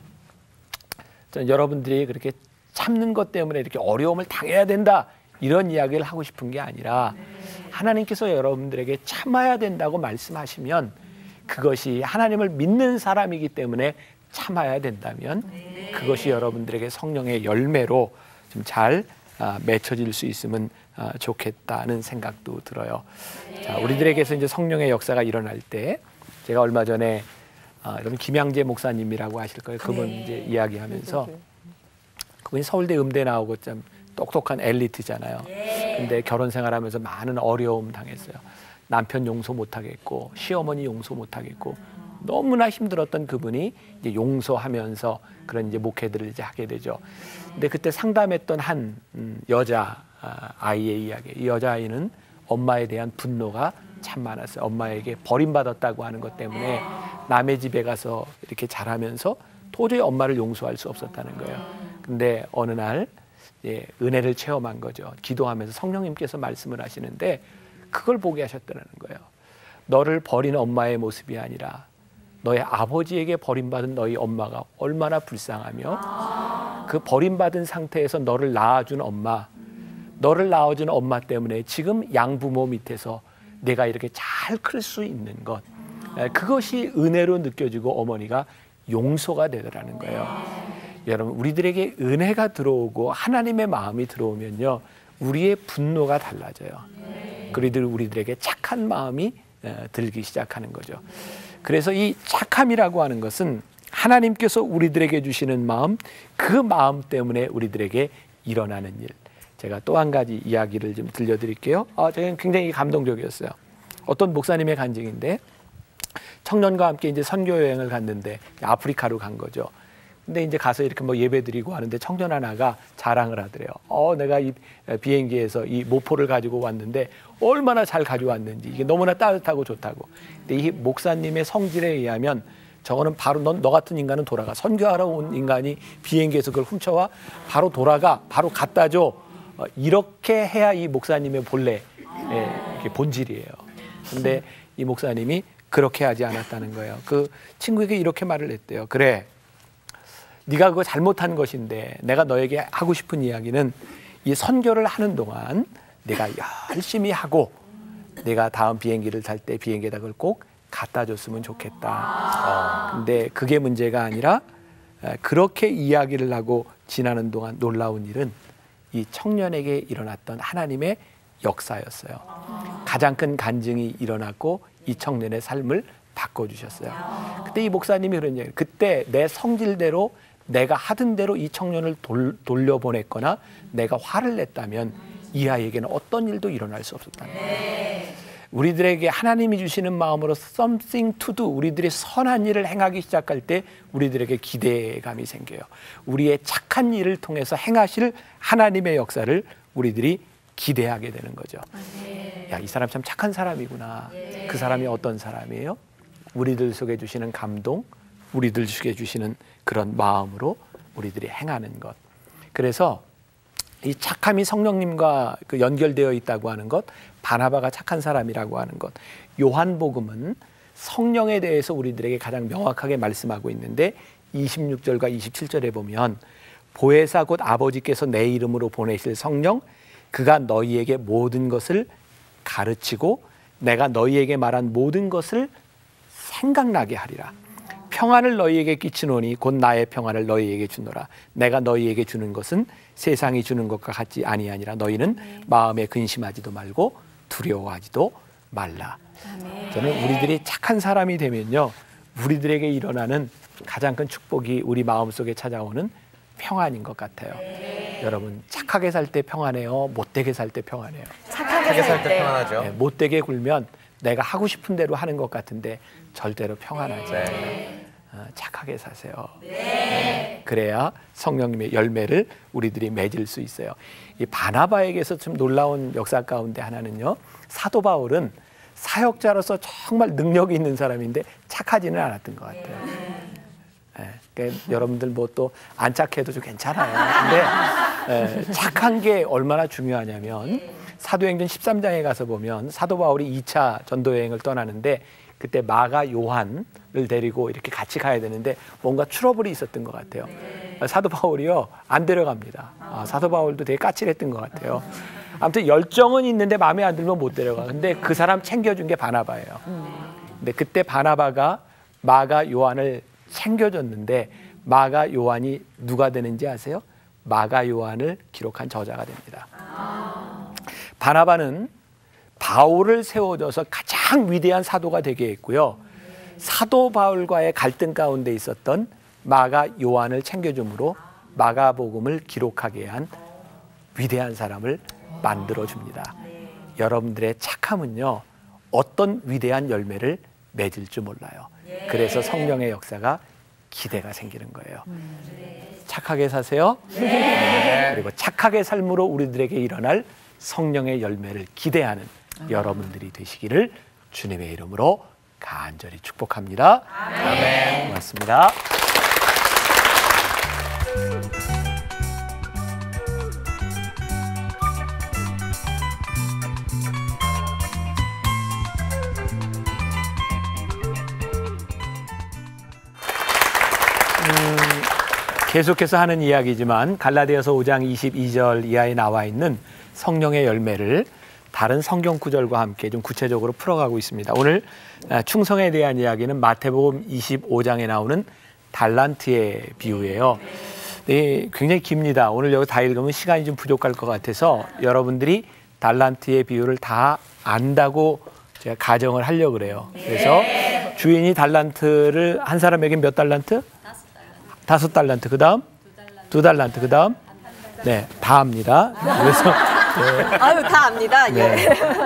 저는 여러분들이 그렇게 참는 것 때문에 이렇게 어려움을 당해야 된다 이런 이야기를 하고 싶은 게 아니라 하나님께서 여러분들에게 참아야 된다고 말씀하시면 그것이 하나님을 믿는 사람이기 때문에 참아야 된다면 그것이 여러분들에게 성령의 열매로 좀 잘 맺혀질 수 있으면 좋겠다는 생각도 들어요. 자, 우리들에게서 이제 성령의 역사가 일어날 때 제가 얼마 전에 여러분 김양재 목사님이라고 아실 거예요. 그분 이제 이야기하면서 그분이 서울대 음대 나오고 참 똑똑한 엘리트잖아요. 근데 결혼 생활하면서 많은 어려움 당했어요. 남편 용서 못하겠고 시어머니 용서 못하겠고 너무나 힘들었던 그분이 이제 용서하면서 그런 이제 목회들을 이제 하게 되죠. 근데 그때 상담했던 한 여자 아이의 이야기. 이 여자 아이는 엄마에 대한 분노가 참 많았어요. 엄마에게 버림받았다고 하는 것 때문에 남의 집에 가서 이렇게 자라면서 도저히 엄마를 용서할 수 없었다는 거예요. 근데 어느 날 은혜를 체험한 거죠. 기도하면서 성령님께서 말씀을 하시는데 그걸 보게 하셨다는 거예요. 너를 버린 엄마의 모습이 아니라 너의 아버지에게 버림받은 너희 엄마가 얼마나 불쌍하며 그 버림받은 상태에서 너를 낳아준 엄마, 너를 낳아준 엄마 때문에 지금 양부모 밑에서 내가 이렇게 잘 클 수 있는 것, 그것이 은혜로 느껴지고 어머니가 용서가 되더라는 거예요. 여러분, 우리들에게 은혜가 들어오고 하나님의 마음이 들어오면요, 우리의 분노가 달라져요. 그리고 우리들에게 착한 마음이 들기 시작하는 거죠. 그래서 이 착함이라고 하는 것은 하나님께서 우리들에게 주시는 마음, 그 마음 때문에 우리들에게 일어나는 일. 제가 또 한 가지 이야기를 좀 들려드릴게요. 저는 굉장히 감동적이었어요. 어떤 목사님의 간증인데 청년과 함께 이제 선교 여행을 갔는데 아프리카로 간 거죠. 근데 이제 가서 이렇게 뭐 예배드리고 하는데 청년 하나가 자랑을 하더래요. 내가 이 비행기에서 이 모포를 가지고 왔는데 얼마나 잘 가져왔는지, 이게 너무나 따뜻하고 좋다고. 근데 이 목사님의 성질에 의하면 저거는 바로 너 같은 인간은 돌아가. 선교하러 온 인간이 비행기에서 그걸 훔쳐와 바로 돌아가, 바로 갖다 줘. 이렇게 해야 이 목사님의 본래 본질이에요. 근데 이 목사님이 그렇게 하지 않았다는 거예요. 그 친구에게 이렇게 말을 했대요. 그래, 네가 그거 잘못한 것인데 내가 너에게 하고 싶은 이야기는 이 선교를 하는 동안 내가 열심히 하고 내가 다음 비행기를 탈 때 비행기에다 그걸 꼭 갖다 줬으면 좋겠다. 근데 그게 문제가 아니라 그렇게 이야기를 하고 지나는 동안 놀라운 일은 이 청년에게 일어났던 하나님의 역사였어요. 가장 큰 간증이 일어났고 이 청년의 삶을 바꿔주셨어요. 그때 이 목사님이 그런 얘기예요. 그때 내 성질대로 내가 하던 대로 이 청년을 돌려보냈거나 내가 화를 냈다면 이 아이에게는 어떤 일도 일어날 수 없었다는 거예요. 우리들에게 하나님이 주시는 마음으로 something to do, 우리들이 선한 일을 행하기 시작할 때 우리들에게 기대감이 생겨요. 우리의 착한 일을 통해서 행하실 하나님의 역사를 우리들이 기대하게 되는 거죠. 야, 이 사람 참 착한 사람이구나. 그 사람이 어떤 사람이에요? 우리들 속에 주시는 감동, 우리들 속에 주시는 그런 마음으로 우리들이 행하는 것. 그래서 이 착함이 성령님과 그 연결되어 있다고 하는 것, 바나바가 착한 사람이라고 하는 것, 요한복음은 성령에 대해서 우리들에게 가장 명확하게 말씀하고 있는데 26절과 27절에 보면 보혜사 곧 아버지께서 내 이름으로 보내실 성령, 그가 너희에게 모든 것을 가르치고 내가 너희에게 말한 모든 것을 생각나게 하리라. 평안을 너희에게 끼치노니 곧 나의 평안을 너희에게 주노라. 내가 너희에게 주는 것은 세상이 주는 것과 같지 아니하니라. 너희는 마음에 근심하지도 말고 두려워하지도 말라. 저는 우리들이 착한 사람이 되면요, 우리들에게 일어나는 가장 큰 축복이 우리 마음속에 찾아오는 평안인 것 같아요. 여러분, 착하게 살 때 평안해요? 못되게 살 때 평안해요? 착하게 살 때 편안하죠. 네, 못되게 굴면 내가 하고 싶은 대로 하는 것 같은데 절대로 평안하지 않아요. 착하게 사세요. 그래야 성령님의 열매를 우리들이 맺을 수 있어요. 이 바나바에게서 좀 놀라운 역사 가운데 하나는요, 사도 바울은 사역자로서 정말 능력이 있는 사람인데 착하지는 않았던 것 같아요. 그러니까 여러분들 뭐 또 안 착해도 좀 괜찮아요. 근데 착한 게 얼마나 중요하냐면 사도행전 13장에 가서 보면 사도 바울이 2차 전도 여행을 떠나는데 그때 마가 요한을 데리고 이렇게 같이 가야 되는데 뭔가 트러블이 있었던 것 같아요. 사도 바울이요, 안 데려갑니다. 사도 바울도 되게 까칠했던 것 같아요. 아무튼 열정은 있는데 마음에 안 들면 못 데려가. 근데 그 사람 챙겨준 게 바나바예요. 근데 그때 바나바가 마가 요한을 챙겨줬는데 마가 요한이 누가 되는지 아세요? 마가 요한을 기록한 저자가 됩니다. 바나바는 바울을 세워줘서 가장 위대한 사도가 되게 했고요. 사도 바울과의 갈등 가운데 있었던 마가 요한을 챙겨줌으로 마가복음을 기록하게 한 위대한 사람을 만들어줍니다. 여러분들의 착함은요, 어떤 위대한 열매를 맺을 줄 몰라요. 그래서 성령의 역사가 기대가 생기는 거예요. 착하게 사세요. 그리고 착하게 삶으로 우리들에게 일어날 성령의 열매를 기대하는 여러분들이 되시기를 주님의 이름으로 간절히 축복합니다. 아멘. 고맙습니다. 계속해서 하는 이야기지만 갈라디아서 5장 22절 이하에 나와 있는 성령의 열매를 다른 성경 구절과 함께 좀 구체적으로 풀어가고 있습니다. 오늘 충성에 대한 이야기는 마태복음 25장에 나오는 달란트의 비유예요. 네, 굉장히 깁니다. 오늘 여기 다 읽으면 시간이 좀 부족할 것 같아서 여러분들이 달란트의 비유를 다 안다고 제가 가정을 하려고 그래요. 그래서 주인이 달란트를 한 사람에게 몇 달란트? 5달란트. 그 다음? 2달란트. 그 다음? 네, 다 압니다. 그래서 네. 아유, 다 압니다. 네.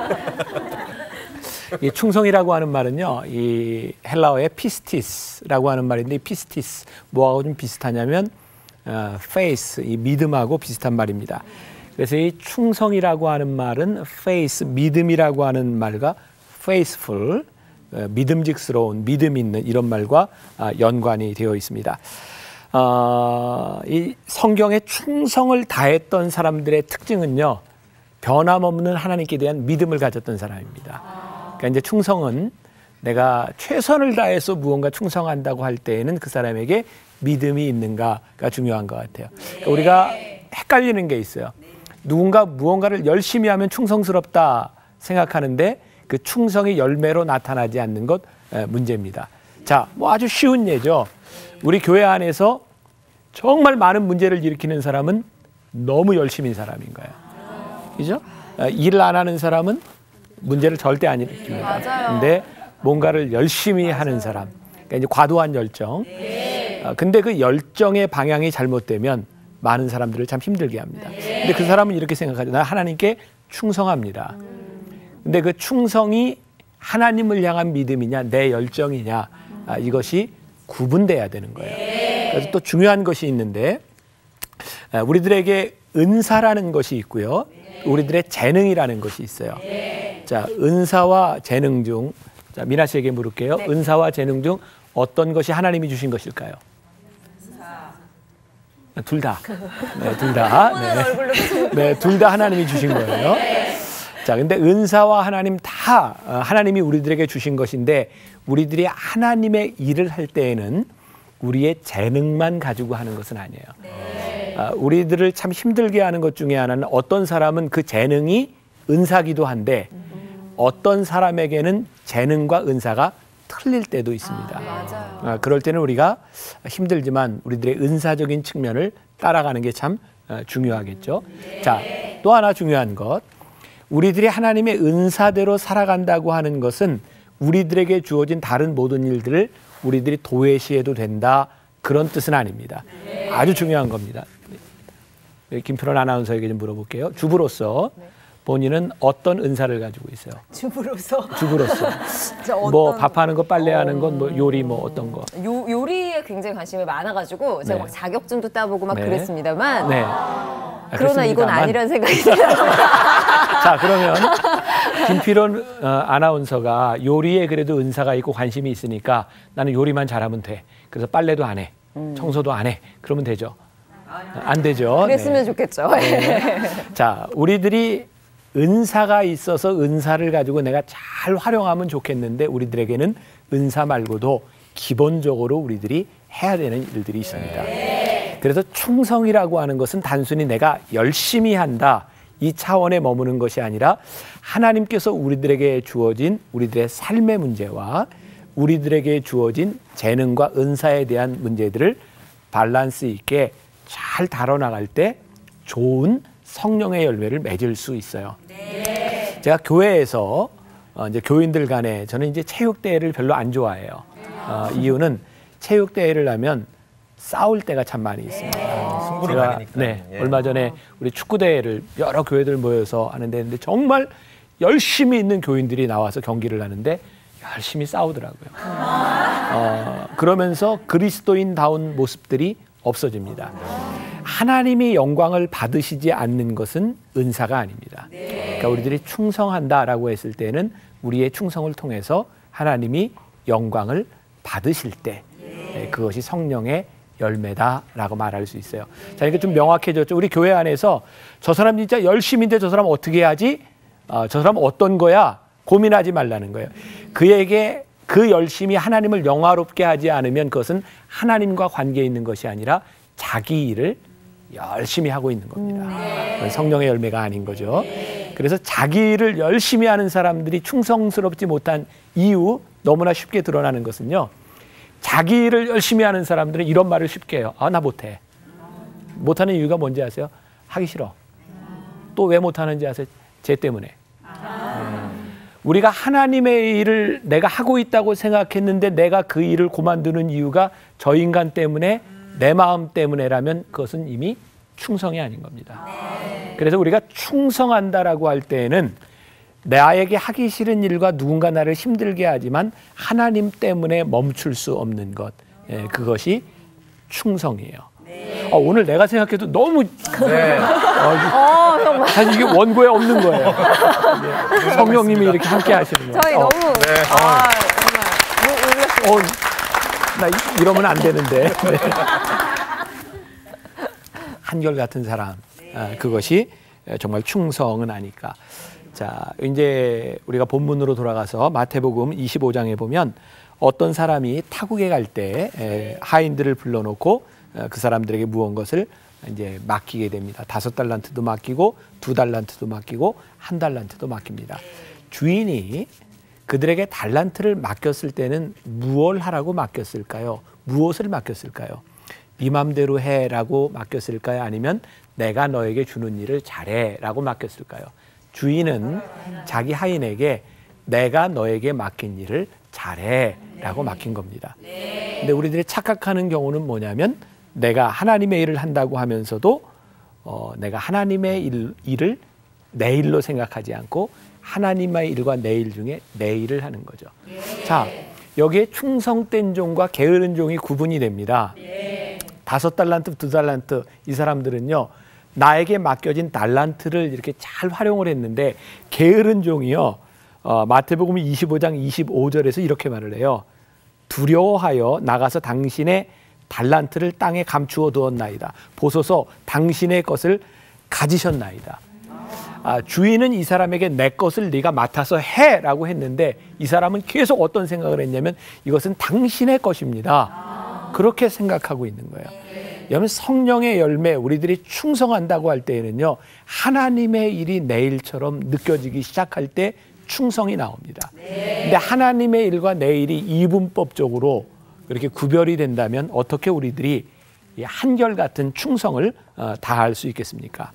이 충성이라고 하는 말은요, 이 헬라어의 피스티스라고 하는 말인데, 이 피스티스 뭐하고 좀 비슷하냐면 faith, 이 믿음하고 비슷한 말입니다. 그래서 이 충성이라고 하는 말은 faith, 믿음이라고 하는 말과 faithful, 믿음직스러운, 믿음 있는 이런 말과 연관이 되어 있습니다. 이 성경에 충성을 다했던 사람들의 특징은요, 변함없는 하나님께 대한 믿음을 가졌던 사람입니다. 그러니까 이제 충성은 내가 최선을 다해서 무언가 충성한다고 할 때에는 그 사람에게 믿음이 있는가가 중요한 것 같아요. 그러니까 우리가 헷갈리는 게 있어요. 누군가 무언가를 열심히 하면 충성스럽다 생각하는데 그 충성의 열매로 나타나지 않는 것 문제입니다. 자, 뭐 아주 쉬운 예죠. 우리 교회 안에서 정말 많은 문제를 일으키는 사람은 너무 열심인 사람인 거예요. 그죠? 일을 안 하는 사람은 문제를 절대 안 일으킵니다. 근데 뭔가를 열심히 하는 사람, 그러니까 이제 과도한 열정. 근데 그 열정의 방향이 잘못되면 많은 사람들을 참 힘들게 합니다. 근데 그 사람은 이렇게 생각하죠. 나 하나님께 충성합니다. 근데 그 충성이 하나님을 향한 믿음이냐, 내 열정이냐, 이것이 구분돼야 되는 거예요. 그래서 또 중요한 것이 있는데, 우리들에게 은사라는 것이 있고요. 우리들의 재능이라는 것이 있어요. 자, 은사와 재능 중, 자, 미나 씨에게 물을게요. 은사와 재능 중 어떤 것이 하나님이 주신 것일까요? 둘 다. 네, 둘 다. 네, 둘 다 하나님이 주신 거예요. 자, 근데 은사와 하나님 다 하나님이 우리들에게 주신 것인데 우리들이 하나님의 일을 할 때에는 우리의 재능만 가지고 하는 것은 아니에요. 우리들을 참 힘들게 하는 것 중에 하나는 어떤 사람은 그 재능이 은사기도 한데 어떤 사람에게는 재능과 은사가 틀릴 때도 있습니다. 그럴 때는 우리가 힘들지만 우리들의 은사적인 측면을 따라가는 게 참 중요하겠죠. 자, 또 하나 중요한 것. 우리들이 하나님의 은사대로 살아간다고 하는 것은 우리들에게 주어진 다른 모든 일들을 우리들이 도외시해도 된다. 그런 뜻은 아닙니다. 아주 중요한 겁니다. 김필원 아나운서에게 좀 물어볼게요. 주부로서 본인은 어떤 은사를 가지고 있어요? 주부로서. 뭐 밥하는 거, 빨래하는 건, 뭐 요리, 뭐 어떤 거? 요리에 굉장히 관심이 많아가지고 제가 막 자격증도 따보고 막 그랬습니다만. 그러나 이건 아니라는 생각이 들어요. 자, 그러면 김필원 아나운서가 요리에 그래도 은사가 있고 관심이 있으니까 나는 요리만 잘하면 돼. 그래서 빨래도 안 해. 청소도 안 해. 그러면 되죠. 안 되죠. 그랬으면 좋겠죠. 자, 우리들이 은사가 있어서 은사를 가지고 내가 잘 활용하면 좋겠는데 우리들에게는 은사 말고도 기본적으로 우리들이 해야 되는 일들이 있습니다. 그래서 충성이라고 하는 것은 단순히 내가 열심히 한다 이 차원에 머무는 것이 아니라 하나님께서 우리들에게 주어진 우리들의 삶의 문제와 우리들에게 주어진 재능과 은사에 대한 문제들을 밸런스 있게 잘 다뤄나갈 때 좋은 성령의 열매를 맺을 수 있어요. 제가 교회에서 이제 교인들 간에 저는 이제 체육대회를 별로 안 좋아해요. 이유는 체육대회를 하면 싸울 때가 참 많이 있습니다. 승부를 가리니까. 얼마 전에 우리 축구대회를 여러 교회들 모여서 하는데 정말 열심히 있는 교인들이 나와서 경기를 하는데 열심히 싸우더라고요. 그러면서 그리스도인다운 모습들이 없어집니다. 하나님이 영광을 받으시지 않는 것은 은사가 아닙니다. 그러니까 우리들이 충성한다라고 했을 때는 우리의 충성을 통해서 하나님이 영광을 받으실 때 그것이 성령의 열매다라고 말할 수 있어요. 자, 이게 좀 명확해졌죠. 우리 교회 안에서 저 사람 진짜 열심인데 저 사람 어떻게 해야지? 저 사람 어떤 거야? 고민하지 말라는 거예요. 그에게 그 열심히 하나님을 영화롭게 하지 않으면 그것은 하나님과 관계 있는 것이 아니라 자기 일을 열심히 하고 있는 겁니다. 성령의 열매가 아닌 거죠. 그래서 자기 일을 열심히 하는 사람들이 충성스럽지 못한 이유 너무나 쉽게 드러나는 것은요. 자기 일을 열심히 하는 사람들은 이런 말을 쉽게 해요. 나 못해. 못하는 이유가 뭔지 아세요? 하기 싫어. 또 왜 못하는지 아세요? 쟤 때문에. 우리가 하나님의 일을 내가 하고 있다고 생각했는데 내가 그 일을 그만두는 이유가 저 인간 때문에 내 마음 때문에라면 그것은 이미 충성이 아닌 겁니다. 그래서 우리가 충성한다라고 할 때에는 나에게 하기 싫은 일과 누군가 나를 힘들게 하지만 하나님 때문에 멈출 수 없는 것, 그것이 충성이에요. 오늘 내가 생각해도 너무 사실 이게 원고에 없는 거예요. 성령님이 이렇게 함께 하시는 거예요. 저희 너무 정말 나 이러면 안 되는데. 한결같은 사람, 그것이 정말 충성은 아닐까. 자, 이제 우리가 본문으로 돌아가서 마태복음 25장에 보면 어떤 사람이 타국에 갈 때 하인들을 불러놓고 그 사람들에게 무언 것을 이제 맡기게 됩니다. 5달란트도 맡기고 2달란트도 맡기고 1달란트도 맡깁니다. 주인이 그들에게 달란트를 맡겼을 때는 무엇을 하라고 맡겼을까요? 무엇을 맡겼을까요? 네 맘대로 해라고 맡겼을까요? 아니면 내가 너에게 주는 일을 잘해라고 맡겼을까요? 주인은 자기 하인에게 내가 너에게 맡긴 일을 잘해라고 맡긴 겁니다. 근데 우리들이 착각하는 경우는 뭐냐면 내가 하나님의 일을 한다고 하면서도 내가 하나님의 일을 내 일로 생각하지 않고 하나님의 일과 내 일 중에 내 일을 하는 거죠. 자, 여기에 충성된 종과 게으른 종이 구분이 됩니다. 5달란트, 2달란트 이 사람들은요. 나에게 맡겨진 달란트를 이렇게 잘 활용을 했는데 게으른 종이요. 마태복음 25장 25절에서 이렇게 말을 해요. 두려워하여 나가서 당신의 달란트를 땅에 감추어 두었나이다. 보소서 당신의 것을 가지셨나이다. 주인은 이 사람에게 내 것을 네가 맡아서 해라고 했는데 이 사람은 계속 어떤 생각을 했냐면 이것은 당신의 것입니다. 그렇게 생각하고 있는 거예요. 여러분 성령의 열매 우리들이 충성한다고 할 때에는요. 하나님의 일이 내 일처럼 느껴지기 시작할 때 충성이 나옵니다. 근데 하나님의 일과 내 일이 이분법적으로 이렇게 구별이 된다면 어떻게 우리들이 한결같은 충성을 다할 수 있겠습니까?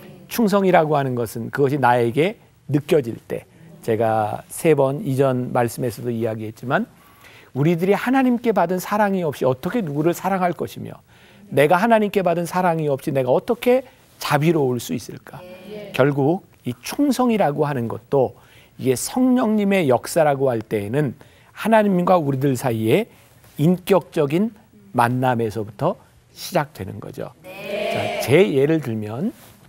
충성이라고 하는 것은 그것이 나에게 느껴질 때 제가 3번 이전 말씀에서도 이야기했지만 우리들이 하나님께 받은 사랑이 없이 어떻게 누구를 사랑할 것이며 내가 하나님께 받은 사랑이 없이 내가 어떻게 자비로울 수 있을까? 결국 이 충성이라고 하는 것도 이게 성령님의 역사라고 할 때에는 하나님과 우리들 사이에 인격적인 만남에서부터 시작되는 거죠. 자, 제 예를 들면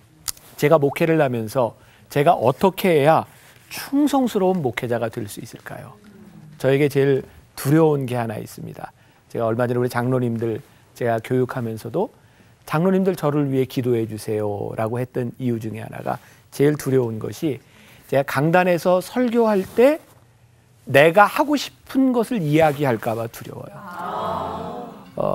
제가 목회를 하면서 제가 어떻게 해야 충성스러운 목회자가 될 수 있을까요? 저에게 제일 두려운 게 하나 있습니다. 제가 얼마 전에 우리 장로님들 제가 교육하면서도 장로님들 저를 위해 기도해 주세요 라고 했던 이유 중에 하나가 제일 두려운 것이 제가 강단에서 설교할 때 내가 하고 싶은 것을 이야기할까 봐 두려워요.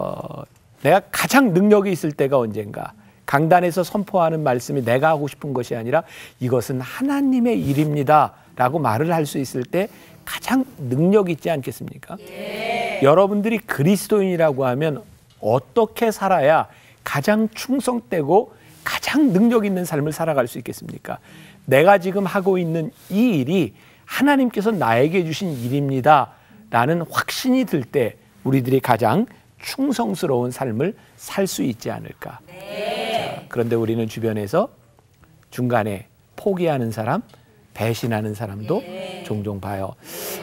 내가 가장 능력이 있을 때가 언젠가 강단에서 선포하는 말씀이 내가 하고 싶은 것이 아니라 이것은 하나님의 일입니다 라고 말을 할 수 있을 때 가장 능력 있지 않겠습니까? 여러분들이 그리스도인이라고 하면 어떻게 살아야 가장 충성되고 가장 능력 있는 삶을 살아갈 수 있겠습니까? 내가 지금 하고 있는 이 일이 하나님께서 나에게 주신 일입니다 라는 확신이 들 때 우리들이 가장 충성스러운 삶을 살 수 있지 않을까. 자, 그런데 우리는 주변에서 중간에 포기하는 사람, 배신하는 사람도 종종 봐요.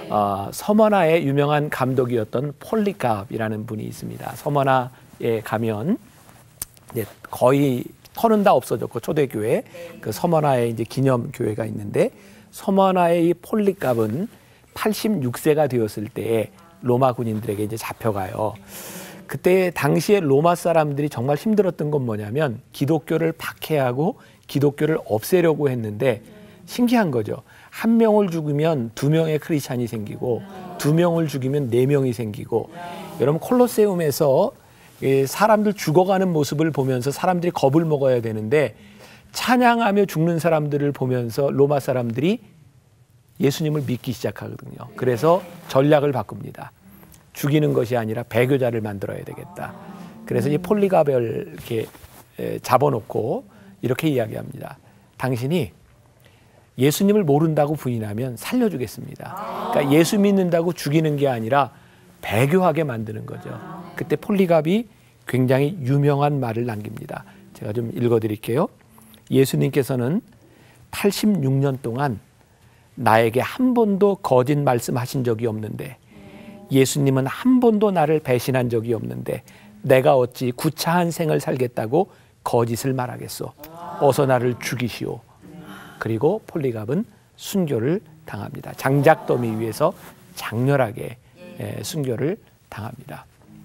서머나의 유명한 감독이었던 폴리캅이라는 분이 있습니다. 서머나에 가면 이제 거의 터는 다 없어졌고 초대교회 그 서머나에 이제 기념교회가 있는데 서머나의 이 폴리캅은 86세가 되었을 때에 로마 군인들에게 이제 잡혀가요. 그때 당시에 로마 사람들이 정말 힘들었던 건 뭐냐면 기독교를 박해하고 기독교를 없애려고 했는데 신기한 거죠. 1명을 죽이면 2명의 크리스찬이 생기고 2명을 죽이면 4명이 생기고 여러분 콜로세움에서 사람들 죽어가는 모습을 보면서 사람들이 겁을 먹어야 되는데 찬양하며 죽는 사람들을 보면서 로마 사람들이 예수님을 믿기 시작하거든요. 그래서 전략을 바꿉니다. 죽이는 것이 아니라 배교자를 만들어야 되겠다. 그래서 이 폴리갑을 이렇게 잡아놓고 이렇게 이야기합니다. 당신이 예수님을 모른다고 부인하면 살려주겠습니다. 그러니까 예수 믿는다고 죽이는 게 아니라 배교하게 만드는 거죠. 그때 폴리갑이 굉장히 유명한 말을 남깁니다. 제가 좀 읽어드릴게요. 예수님께서는 86년 동안 나에게 한 번도 거짓 말씀하신 적이 없는데 예수님은 한 번도 나를 배신한 적이 없는데 내가 어찌 구차한 생을 살겠다고 거짓을 말하겠소. 어서 나를 죽이시오. 그리고 폴리갑은 순교를 당합니다. 장작더미 위에서 장렬하게 순교를 당합니다.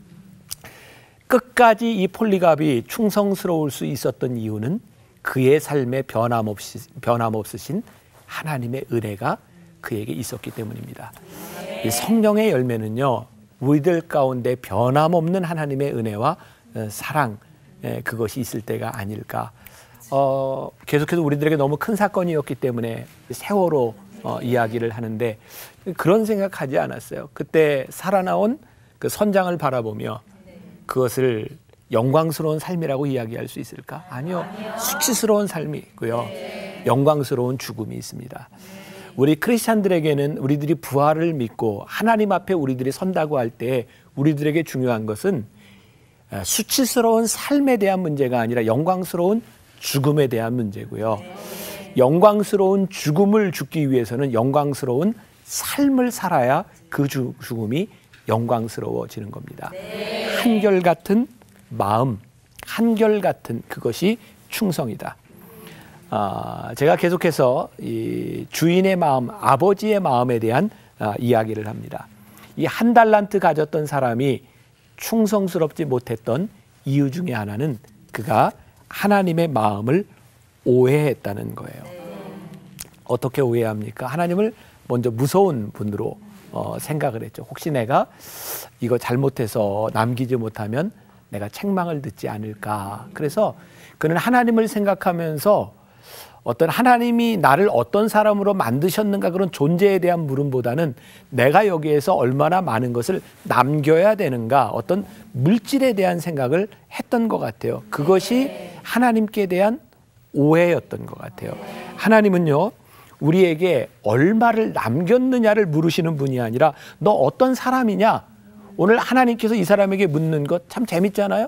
끝까지 이 폴리갑이 충성스러울 수 있었던 이유는 그의 삶에 변함없으신 하나님의 은혜가 그에게 있었기 때문입니다. 이 성령의 열매는요, 우리들 가운데 변함없는 하나님의 은혜와 사랑, 그것이 있을 때가 아닐까. 계속해서 우리들에게 너무 큰 사건이었기 때문에 세월호 이야기를 하는데 그런 생각하지 않았어요. 그때 살아나온 그 선장을 바라보며 그것을 영광스러운 삶이라고 이야기할 수 있을까? 아니요. 수치스러운 삶이 있고요. 영광스러운 죽음이 있습니다. 우리 크리스찬들에게는 우리들이 부활을 믿고 하나님 앞에 우리들이 선다고 할 때 우리들에게 중요한 것은 수치스러운 삶에 대한 문제가 아니라 영광스러운 죽음에 대한 문제고요. 영광스러운 죽음을 죽기 위해서는 영광스러운 삶을 살아야 그 죽음이 영광스러워지는 겁니다. 한결같은 마음, 한결같은 그것이 충성이다. 제가 계속해서 이 주인의 마음, 아버지의 마음에 대한 이야기를 합니다. 이 한 달란트 가졌던 사람이 충성스럽지 못했던 이유 중에 하나는 그가 하나님의 마음을 오해했다는 거예요. 어떻게 오해합니까? 하나님을 먼저 무서운 분으로 생각을 했죠. 혹시 내가 이거 잘못해서 남기지 못하면 내가 책망을 듣지 않을까. 그래서 그는 하나님을 생각하면서 어떤 하나님이 나를 어떤 사람으로 만드셨는가 그런 존재에 대한 물음보다는 내가 여기에서 얼마나 많은 것을 남겨야 되는가 어떤 물질에 대한 생각을 했던 것 같아요. 그것이 하나님께 대한 오해였던 것 같아요. 하나님은요, 우리에게 얼마를 남겼느냐를 물으시는 분이 아니라 너 어떤 사람이냐? 오늘 하나님께서 이 사람에게 묻는 것 참 재밌잖아요.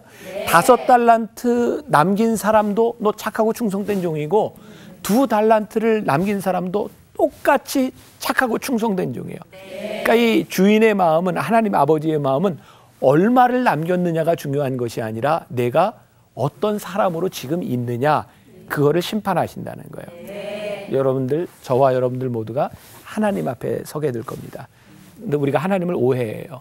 5달란트 남긴 사람도 너 착하고 충성된 종이고 2달란트를 남긴 사람도 똑같이 착하고 충성된 종이에요. 그러니까 이 주인의 마음은, 하나님 아버지의 마음은 얼마를 남겼느냐가 중요한 것이 아니라 내가 어떤 사람으로 지금 있느냐, 그거를 심판하신다는 거예요. 여러분들, 저와 여러분들 모두가 하나님 앞에 서게 될 겁니다. 근데 우리가 하나님을 오해해요.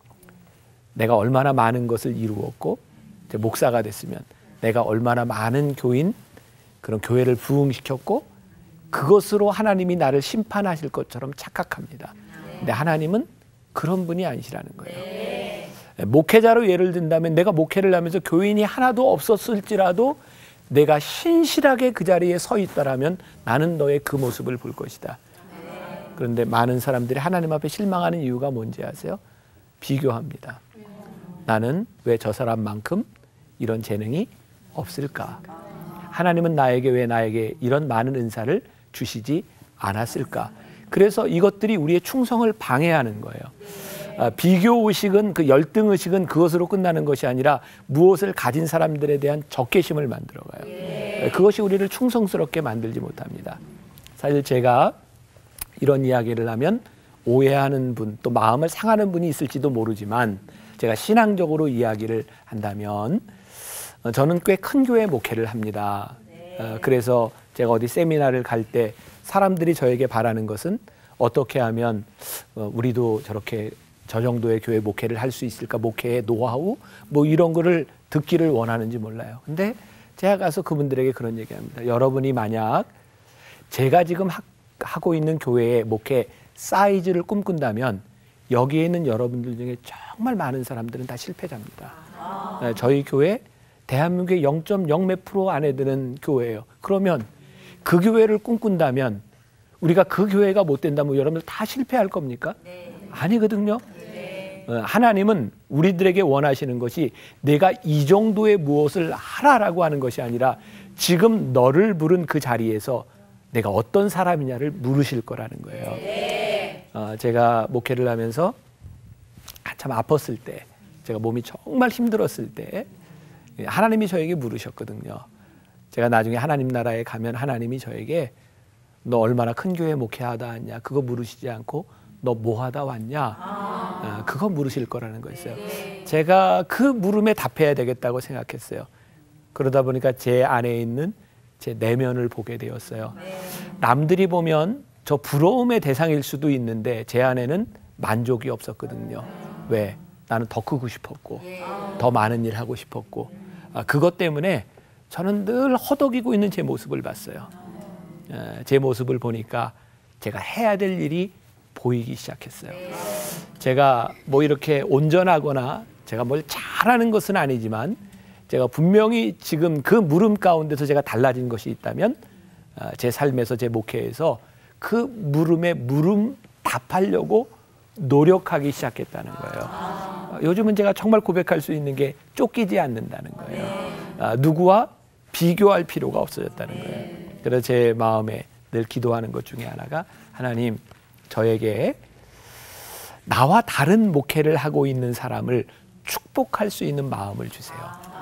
내가 얼마나 많은 것을 이루었고 목사가 됐으면 내가 얼마나 많은 교인, 그런 교회를 부흥시켰고 그것으로 하나님이 나를 심판하실 것처럼 착각합니다. 근데 하나님은 그런 분이 아니시라는 거예요. 목회자로 예를 든다면 내가 목회를 하면서 교인이 하나도 없었을지라도 내가 신실하게 그 자리에 서 있다라면 나는 너의 그 모습을 볼 것이다. 그런데 많은 사람들이 하나님 앞에 실망하는 이유가 뭔지 아세요? 비교합니다. 나는 왜 저 사람만큼 이런 재능이 없을까? 하나님은 왜 나에게 이런 많은 은사를 주시지 않았을까? 그래서 이것들이 우리의 충성을 방해하는 거예요. 비교의식은, 그 열등의식은 그것으로 끝나는 것이 아니라 무엇을 가진 사람들에 대한 적개심을 만들어가요. 그것이 우리를 충성스럽게 만들지 못합니다. 사실 제가 이런 이야기를 하면 오해하는 분, 또 마음을 상하는 분이 있을지도 모르지만 제가 신앙적으로 이야기를 한다면 저는 꽤 큰 교회 목회를 합니다. 그래서 제가 어디 세미나를 갈 때 사람들이 저에게 바라는 것은 어떻게 하면 우리도 저렇게 저 정도의 교회 목회를 할 수 있을까? 목회의 노하우? 뭐 이런 거를 듣기를 원하는지 몰라요. 근데 제가 가서 그분들에게 그런 얘기합니다. 여러분이 만약 제가 지금 하고 있는 교회의 목회 사이즈를 꿈꾼다면 여기에 있는 여러분들 중에 정말 많은 사람들은 다 실패자입니다. 저희 교회 대한민국의 0.0 몇 프로 안에 드는 교회예요. 그러면 그 교회를 꿈꾼다면 우리가 그 교회가 못 된다면 여러분들 다 실패할 겁니까? 아니거든요. 하나님은 우리들에게 원하시는 것이 내가 이 정도의 무엇을 하라라고 하는 것이 아니라 지금 너를 부른 그 자리에서 내가 어떤 사람이냐를 물으실 거라는 거예요. 제가 목회를 하면서 한참 아팠을 때, 제가 몸이 정말 힘들었을 때 하나님이 저에게 물으셨거든요. 제가 나중에 하나님 나라에 가면 하나님이 저에게 너 얼마나 큰 교회 목회하다 왔냐, 그거 물으시지 않고 너 뭐 하다 왔냐, 그거 물으실 거라는 거였어요. 제가 그 물음에 답해야 되겠다고 생각했어요. 그러다 보니까 제 안에 있는 제 내면을 보게 되었어요. 남들이 보면 저 부러움의 대상일 수도 있는데 제 안에는 만족이 없었거든요. 왜? 나는 더 크고 싶었고 더 많은 일 하고 싶었고 그것 때문에 저는 늘 허덕이고 있는 제 모습을 봤어요. 제 모습을 보니까 제가 해야 될 일이 보이기 시작했어요. 제가 뭐 이렇게 온전하거나 제가 뭘 잘하는 것은 아니지만 제가 분명히 지금 그 물음 가운데서 제가 달라진 것이 있다면 제 삶에서 제 목회에서 그 물음에 물음 답하려고 노력하기 시작했다는 거예요. 요즘은 제가 정말 고백할 수 있는 게 쫓기지 않는다는 거예요. 누구와 비교할 필요가 없어졌다는 거예요. 그래서 제 마음에 늘 기도하는 것 중에 하나가 하나님 저에게 나와 다른 목회를 하고 있는 사람을 축복할 수 있는 마음을 주세요.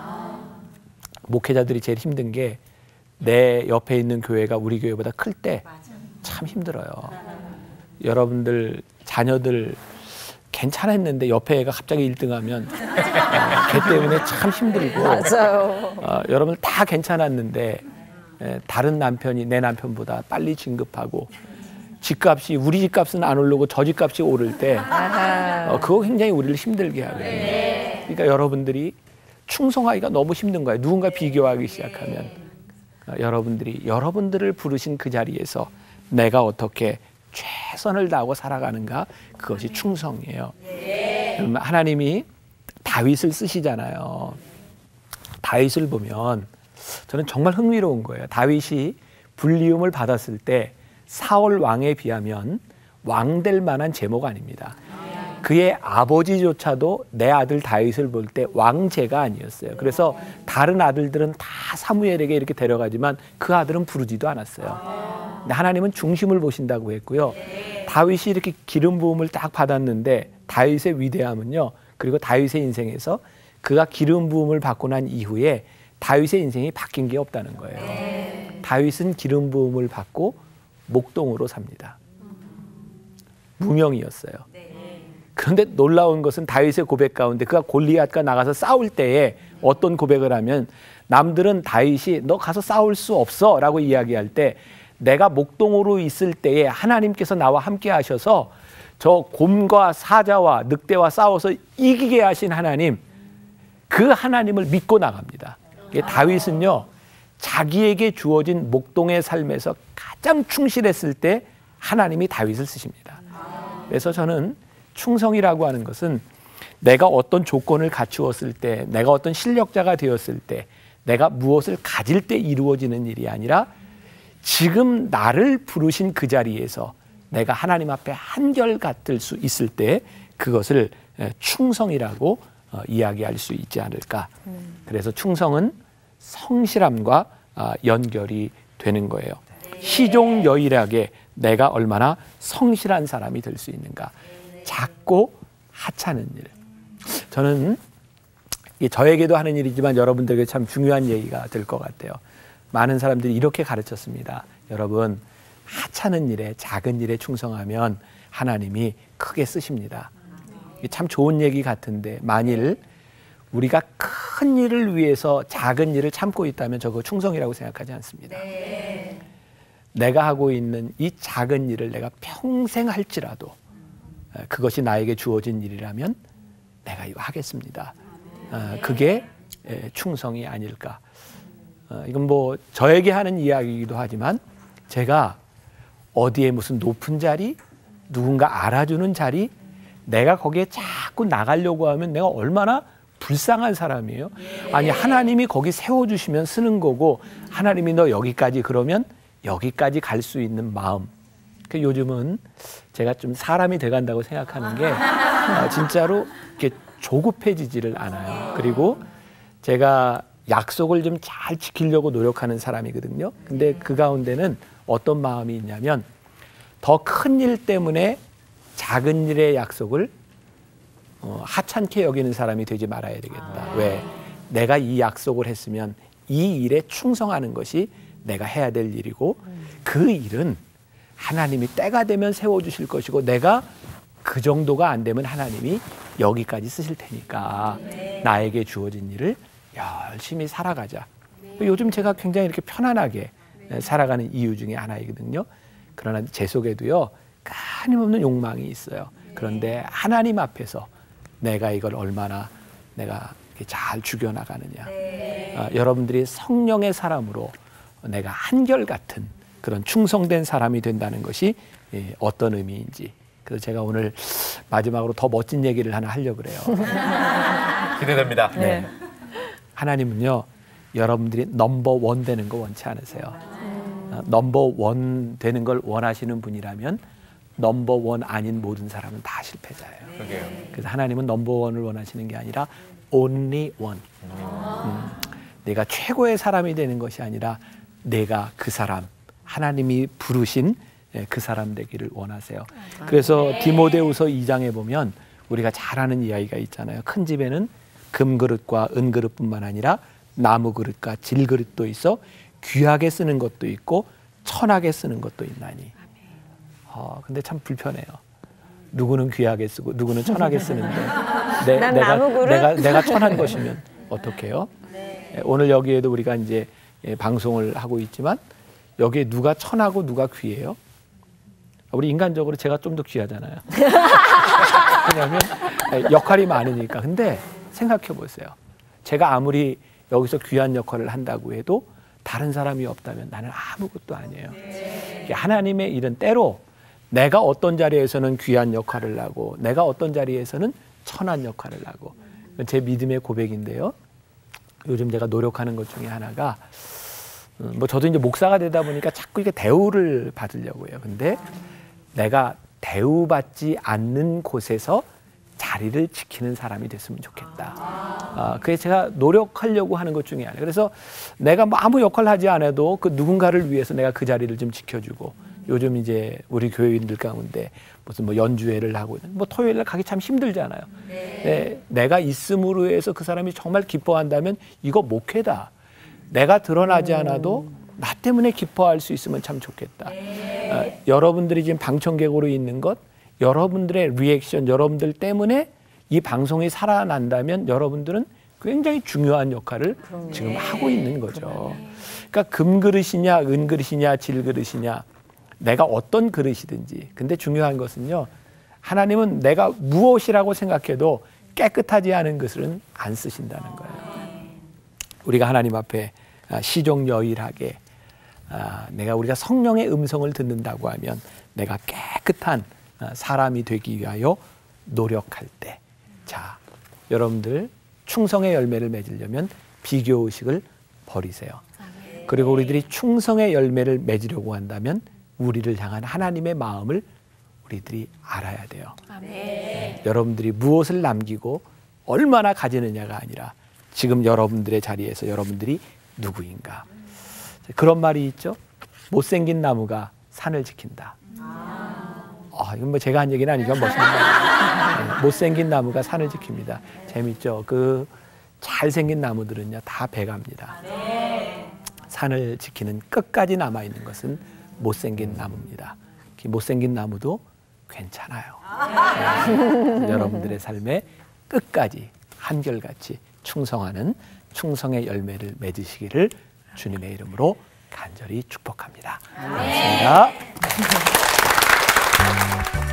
목회자들이 제일 힘든 게 내 옆에 있는 교회가 우리 교회보다 클 때 참 힘들어요. 여러분들 자녀들 괜찮았는데 옆에 애가 갑자기 1등하면 걔 때문에 참 힘들고 맞아요. 여러분 다 괜찮았는데 다른 남편이 내 남편보다 빨리 진급하고 집값이 우리 집값은 안 오르고 저 집값이 오를 때 그거 굉장히 우리를 힘들게 하거든요. 그러니까 여러분들이 충성하기가 너무 힘든 거예요. 누군가 비교하기 시작하면 여러분들이 여러분들을 부르신 그 자리에서 내가 어떻게 최선을 다하고 살아가는가 그것이 충성이에요. 하나님이 다윗을 쓰시잖아요. 다윗을 보면 저는 정말 흥미로운 거예요. 다윗이 불리움을 받았을 때 사울 왕에 비하면 왕될 만한 제모가 아닙니다. 그의 아버지조차도 내 아들 다윗을 볼 때 왕제가 아니었어요. 그래서 다른 아들들은 다 사무엘에게 이렇게 데려가지만 그 아들은 부르지도 않았어요. 근데 하나님은 중심을 보신다고 했고요. 다윗이 이렇게 기름 부음을 딱 받았는데 다윗의 위대함은요. 그리고 다윗의 인생에서 그가 기름 부음을 받고 난 이후에 다윗의 인생이 바뀐 게 없다는 거예요. 다윗은 기름 부음을 받고 목동으로 삽니다. 무명이었어요. 그런데 놀라운 것은 다윗의 고백 가운데 그가 골리앗과 나가서 싸울 때에 어떤 고백을 하면 남들은 다윗이 너 가서 싸울 수 없어 라고 이야기할 때 내가 목동으로 있을 때에 하나님께서 나와 함께 하셔서 저 곰과 사자와 늑대와 싸워서 이기게 하신 하나님, 그 하나님을 믿고 나갑니다. 다윗은요 자기에게 주어진 목동의 삶에서 가장 충실했을 때 하나님이 다윗을 쓰십니다. 그래서 저는 충성이라고 하는 것은 내가 어떤 조건을 갖추었을 때, 내가 어떤 실력자가 되었을 때, 내가 무엇을 가질 때 이루어지는 일이 아니라 지금 나를 부르신 그 자리에서 내가 하나님 앞에 한결같을 수 있을 때 그것을 충성이라고 이야기할 수 있지 않을까. 그래서 충성은 성실함과 연결이 되는 거예요. 시종여일하게 내가 얼마나 성실한 사람이 될 수 있는가. 작고 하찮은 일. 저는 저에게도 하는 일이지만 여러분들에게 참 중요한 얘기가 될 것 같아요. 많은 사람들이 이렇게 가르쳤습니다. 여러분, 하찮은 일에 작은 일에 충성하면 하나님이 크게 쓰십니다. 참 좋은 얘기 같은데 만일 우리가 큰 일을 위해서 작은 일을 참고 있다면 저거 충성이라고 생각하지 않습니다. 내가 하고 있는 이 작은 일을 내가 평생 할지라도 그것이 나에게 주어진 일이라면 내가 이거 하겠습니다. 그게 충성이 아닐까. 이건 뭐 저에게 하는 이야기이기도 하지만 제가 어디에 무슨 높은 자리, 누군가 알아주는 자리, 내가 거기에 자꾸 나가려고 하면 내가 얼마나 불쌍한 사람이에요. 아니 하나님이 거기 세워주시면 쓰는 거고 하나님이 너 여기까지 그러면 여기까지 갈 수 있는 마음. 요즘은 제가 좀 사람이 돼간다고 생각하는 게 진짜로 이렇게 조급해지지를 않아요. 그리고 제가 약속을 좀 잘 지키려고 노력하는 사람이거든요. 근데 그 가운데는 어떤 마음이 있냐면 더 큰 일 때문에 작은 일의 약속을 하찮게 여기는 사람이 되지 말아야 되겠다. 왜? 내가 이 약속을 했으면 이 일에 충성하는 것이 내가 해야 될 일이고 그 일은 하나님이 때가 되면 세워주실 것이고 내가 그 정도가 안 되면 하나님이 여기까지 쓰실 테니까 나에게 주어진 일을 열심히 살아가자. 요즘 제가 굉장히 이렇게 편안하게 살아가는 이유 중에 하나이거든요. 그러나 제 속에도요 끊임없는 욕망이 있어요. 그런데 하나님 앞에서 내가 이걸 얼마나 내가 잘 죽여나가느냐. 여러분들이 성령의 사람으로 내가 한결같은 그런 충성된 사람이 된다는 것이 어떤 의미인지 그래서 제가 오늘 마지막으로 더 멋진 얘기를 하나 하려고 그래요. 기대됩니다. 네. 하나님은요, 여러분들이 넘버원 되는 거 원치 않으세요. 넘버원 되는 걸 원하시는 분이라면 넘버원 아닌 모든 사람은 다 실패자예요. 그래서 하나님은 넘버원을 원하시는 게 아니라 only one. 내가 최고의 사람이 되는 것이 아니라 내가 그 사람, 하나님이 부르신 그 사람 되기를 원하세요. 그래서 디모데후서 2장에 보면 우리가 잘 아는 이야기가 있잖아요. 큰 집에는 금그릇과 은그릇뿐만 아니라 나무그릇과 질그릇도 있어 귀하게 쓰는 것도 있고 천하게 쓰는 것도 있나니. 근데 참 불편해요. 누구는 귀하게 쓰고 누구는 천하게 쓰는데 내가 천한 것이면 어떡해요? 오늘 여기에도 우리가 이제 방송을 하고 있지만 여기에 누가 천하고 누가 귀해요? 우리 인간적으로 제가 좀 더 귀하잖아요. 왜냐하면 역할이 많으니까. 근데 생각해 보세요. 제가 아무리 여기서 귀한 역할을 한다고 해도 다른 사람이 없다면 나는 아무것도 아니에요. 하나님의 일은 때로 내가 어떤 자리에서는 귀한 역할을 하고 내가 어떤 자리에서는 천한 역할을 하고, 제 믿음의 고백인데요. 요즘 제가 노력하는 것 중에 하나가 저도 이제 목사가 되다 보니까 자꾸 이게 대우를 받으려고 해요. 근데 내가 대우받지 않는 곳에서 자리를 지키는 사람이 됐으면 좋겠다. 그게 제가 노력하려고 하는 것 중에 하나예요. 그래서 내가 아무 역할을 하지 않아도 그 누군가를 위해서 내가 그 자리를 좀 지켜주고, 요즘 이제 우리 교회인들 가운데 무슨 연주회를 하고 토요일날 가기 참 힘들잖아요. 내가 있음으로 해서 그 사람이 정말 기뻐한다면 이거 목회다. 내가 드러나지 않아도 나 때문에 기뻐할 수 있으면 참 좋겠다. 여러분들이 지금 방청객으로 있는 것, 여러분들의 리액션, 여러분들 때문에 이 방송이 살아난다면 여러분들은 굉장히 중요한 역할을 지금 하고 있는 거죠. 그러니까 금그릇이냐 은그릇이냐 질그릇이냐, 내가 어떤 그릇이든지. 근데 중요한 것은요, 하나님은 내가 무엇이라고 생각해도 깨끗하지 않은 것은 안 쓰신다는 거예요. 우리가 하나님 앞에 시종여일하게 우리가 성령의 음성을 듣는다고 하면 내가 깨끗한 사람이 되기 위하여 노력할 때, 자, 여러분들 충성의 열매를 맺으려면 비교의식을 버리세요. 그리고 우리들이 충성의 열매를 맺으려고 한다면 우리를 향한 하나님의 마음을 우리들이 알아야 돼요. 여러분들이 무엇을 남기고 얼마나 가지느냐가 아니라 지금 여러분들의 자리에서 여러분들이 누구인가. 그런 말이 있죠. 못생긴 나무가 산을 지킨다. 이건 제가 한 얘기는 아니죠. 멋있는 말. 못생긴 나무가 산을 지킵니다. 재밌죠. 그 잘생긴 나무들은요 다 배갑니다. 산을 지키는 끝까지 남아있는 것은 못생긴 나무입니다. 못생긴 나무도 괜찮아요. 여러분들의 삶에 끝까지 한결같이 충성하는 충성의 열매를 맺으시기를 주님의 이름으로 간절히 축복합니다. 고맙습니다.